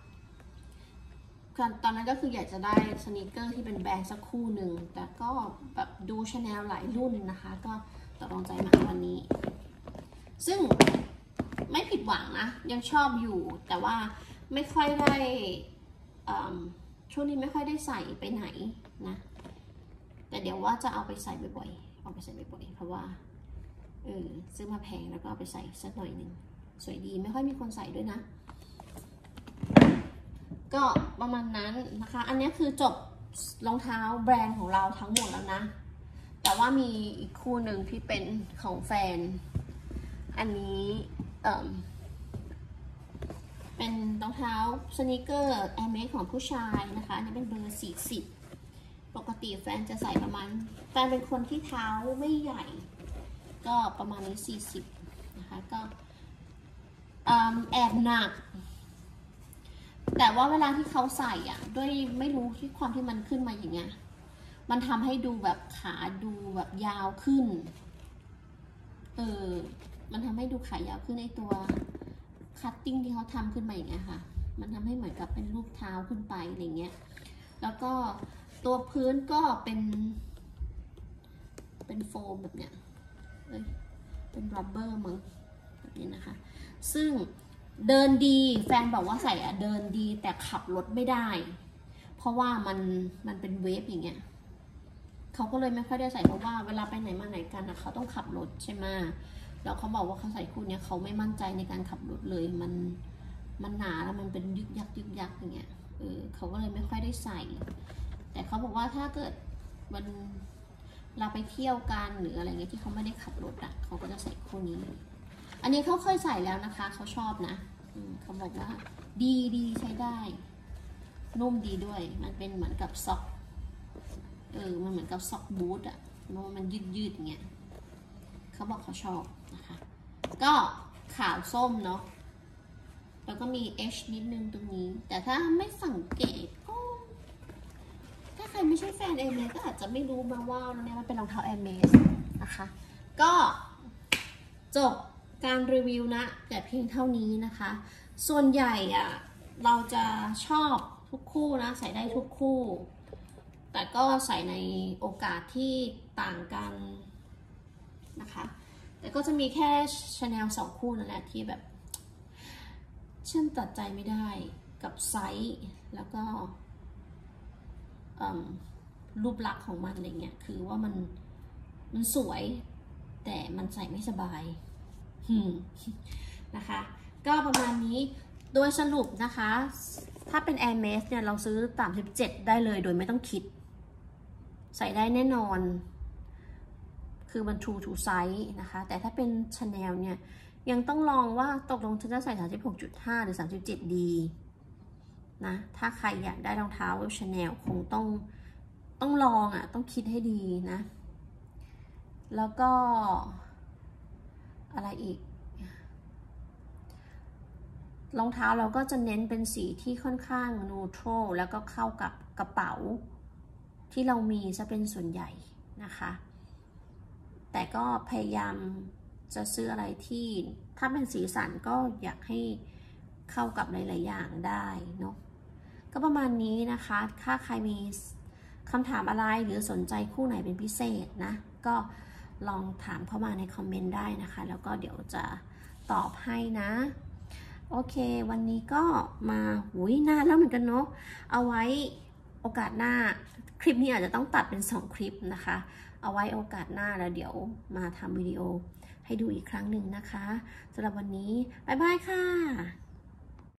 ตอนนั้นก็คืออยากจะได้สนีกเกอร์ที่เป็นแบรนด์สักคู่หนึ่งแต่ก็แบบดูชาแนลหลายรุ่นนะคะก็ตกลงใจมาวันนี้ซึ่งไม่ผิดหวังนะยังชอบอยู่แต่ว่าไม่ค่อยได้ช่วงนี้ไม่ค่อยได้ใส่ไปไหนนะแต่เดี๋ยวว่าจะเอาไปใส่บ่อยๆเพราะว่าซื้อมาแพงแล้วก็เอาไปใส่สักหน่อยหนึ่งสวยดีไม่ค่อยมีคนใส่ด้วยนะก็ประมาณนั้นนะคะอันนี้คือจบรองเท้าแบรนด์ของเราทั้งหมดแล้วนะแต่ว่ามีอีกคู่หนึ่งที่เป็นของแฟนอันนี้เป็นรองเท้าสนีกเกอร์แอร์เมสของผู้ชายนะคะอันนี้เป็นเบอร์40ปกติแฟนจะใส่ประมาณแฟนเป็นคนที่เท้าไม่ใหญ่ก็ประมาณนี้40นะคะก็แอบหนักแต่ว่าเวลาที่เขาใส่อ่ะด้วยไม่รู้ที่ความที่มันขึ้นมาอย่างเงี้ยมันทำให้ดูแบบขาดูแบบยาวขึ้นมันทำให้ดูขายาวขึ้นในตัวคัตติ้งที่เขาทำขึ้นมาอย่างเงี้ยค่ะมันทำให้เหมือนกับเป็นรูปเท้าขึ้นไปอะไรเงี้ยแล้วก็ตัวพื้นก็เป็นโฟมแบบเนี้ยเป็นรับเบอร์มั้งแบบนี้นะคะซึ่งเดินดีแฟนบอกว่าใส่เดินดีแต่ขับรถไม่ได้เพราะว่ามันเป็นเวฟอย่างเงี้ยเขาก็เลยไม่ค่อยได้ใส่เพราะว่าเวลาไปไหนมาไหนกันนะเขาต้องขับรถใช่ไหมแล้วเขาบอกว่าเขาใส่คู่นี้เขาไม่มั่นใจในการขับรถเลยมันหนาแล้วมันเป็นยึกยักอย่างเงี้ยเขาก็เลยไม่ค่อยได้ใส่แต่เขาบอกว่าถ้าเกิดเราไปเที่ยวกันหรืออะไรเงี้ยที่เขาไม่ได้ขับรถเขาก็จะใส่คู่นี้อันนี้เขาเคยใส่แล้วนะคะเขาชอบนะเขาบอกว่าดีใช้ได้นุ่มดีด้วยมันเป็นเหมือนกับซ็อกมันเหมือนกับซ็อกบูทมันยืดอย่างเงี้ยเขาบอกเขาชอบนะคะก็ขาวส้มเนาะแล้วก็มี H นิดนึงตรงนี้แต่ถ้าไม่สังเกตก็ถ้าใครไม่ใช่แฟนแอร์เมสก็อาจจะไม่รู้มาว่าเนี่ยมันเป็นรองเท้าแอร์เมสนะคะก็จบการรีวิวนะแต่เพียงเท่านี้นะคะส่วนใหญ่เราจะชอบทุกคู่นะใส่ได้ทุกคู่แต่ก็ใส่ในโอกาสที่ต่างกันนะคะแต่ก็จะมีแค่ Chanel 2 คู่นั่นแหละที่แบบฉันตัดใจไม่ได้กับไซส์แล้วก็รูปลักษณ์ของมันอะไรเงี้ยคือว่ามันสวยแต่มันใส่ไม่สบายนะคะก็ประมาณนี้โดยสรุปนะคะถ้าเป็น Air Max เนี่ยเราซื้อ37ได้เลยโดยไม่ต้องคิดใส่ได้แน่นอนคือมัน true to size นะคะแต่ถ้าเป็น Chanel เนี่ยยังต้องลองว่าตกลงฉันจะใส่ 36.5 หรือ 37 ดีนะถ้าใครอยากได้รองเท้า Chanel คงต้องลองต้องคิดให้ดีนะแล้วก็อะไรอีกรองเท้าเราก็จะเน้นเป็นสีที่ค่อนข้างนูโตรแล้วก็เข้ากับกระเป๋าที่เรามีจะเป็นส่วนใหญ่นะคะแต่ก็พยายามจะซื้ออะไรที่ถ้าเป็นสีสันก็อยากให้เข้ากับหลายๆอย่างได้เนาะก็ประมาณนี้นะคะถ้าใครมีคำถามอะไรหรือสนใจคู่ไหนเป็นพิเศษนะก็ลองถามเข้ามาในคอมเมนต์ได้นะคะแล้วก็เดี๋ยวจะตอบให้นะโอเควันนี้ก็มานานแล้วเหมือนกันเนาะเอาไว้โอกาสหน้าคลิปนี้อาจจะต้องตัดเป็น2 คลิปนะคะเอาไว้โอกาสหน้าแล้วเดี๋ยวมาทำวิดีโอให้ดูอีกครั้งหนึ่งนะคะสำหรับวันนี้บ๊ายบายค่ะ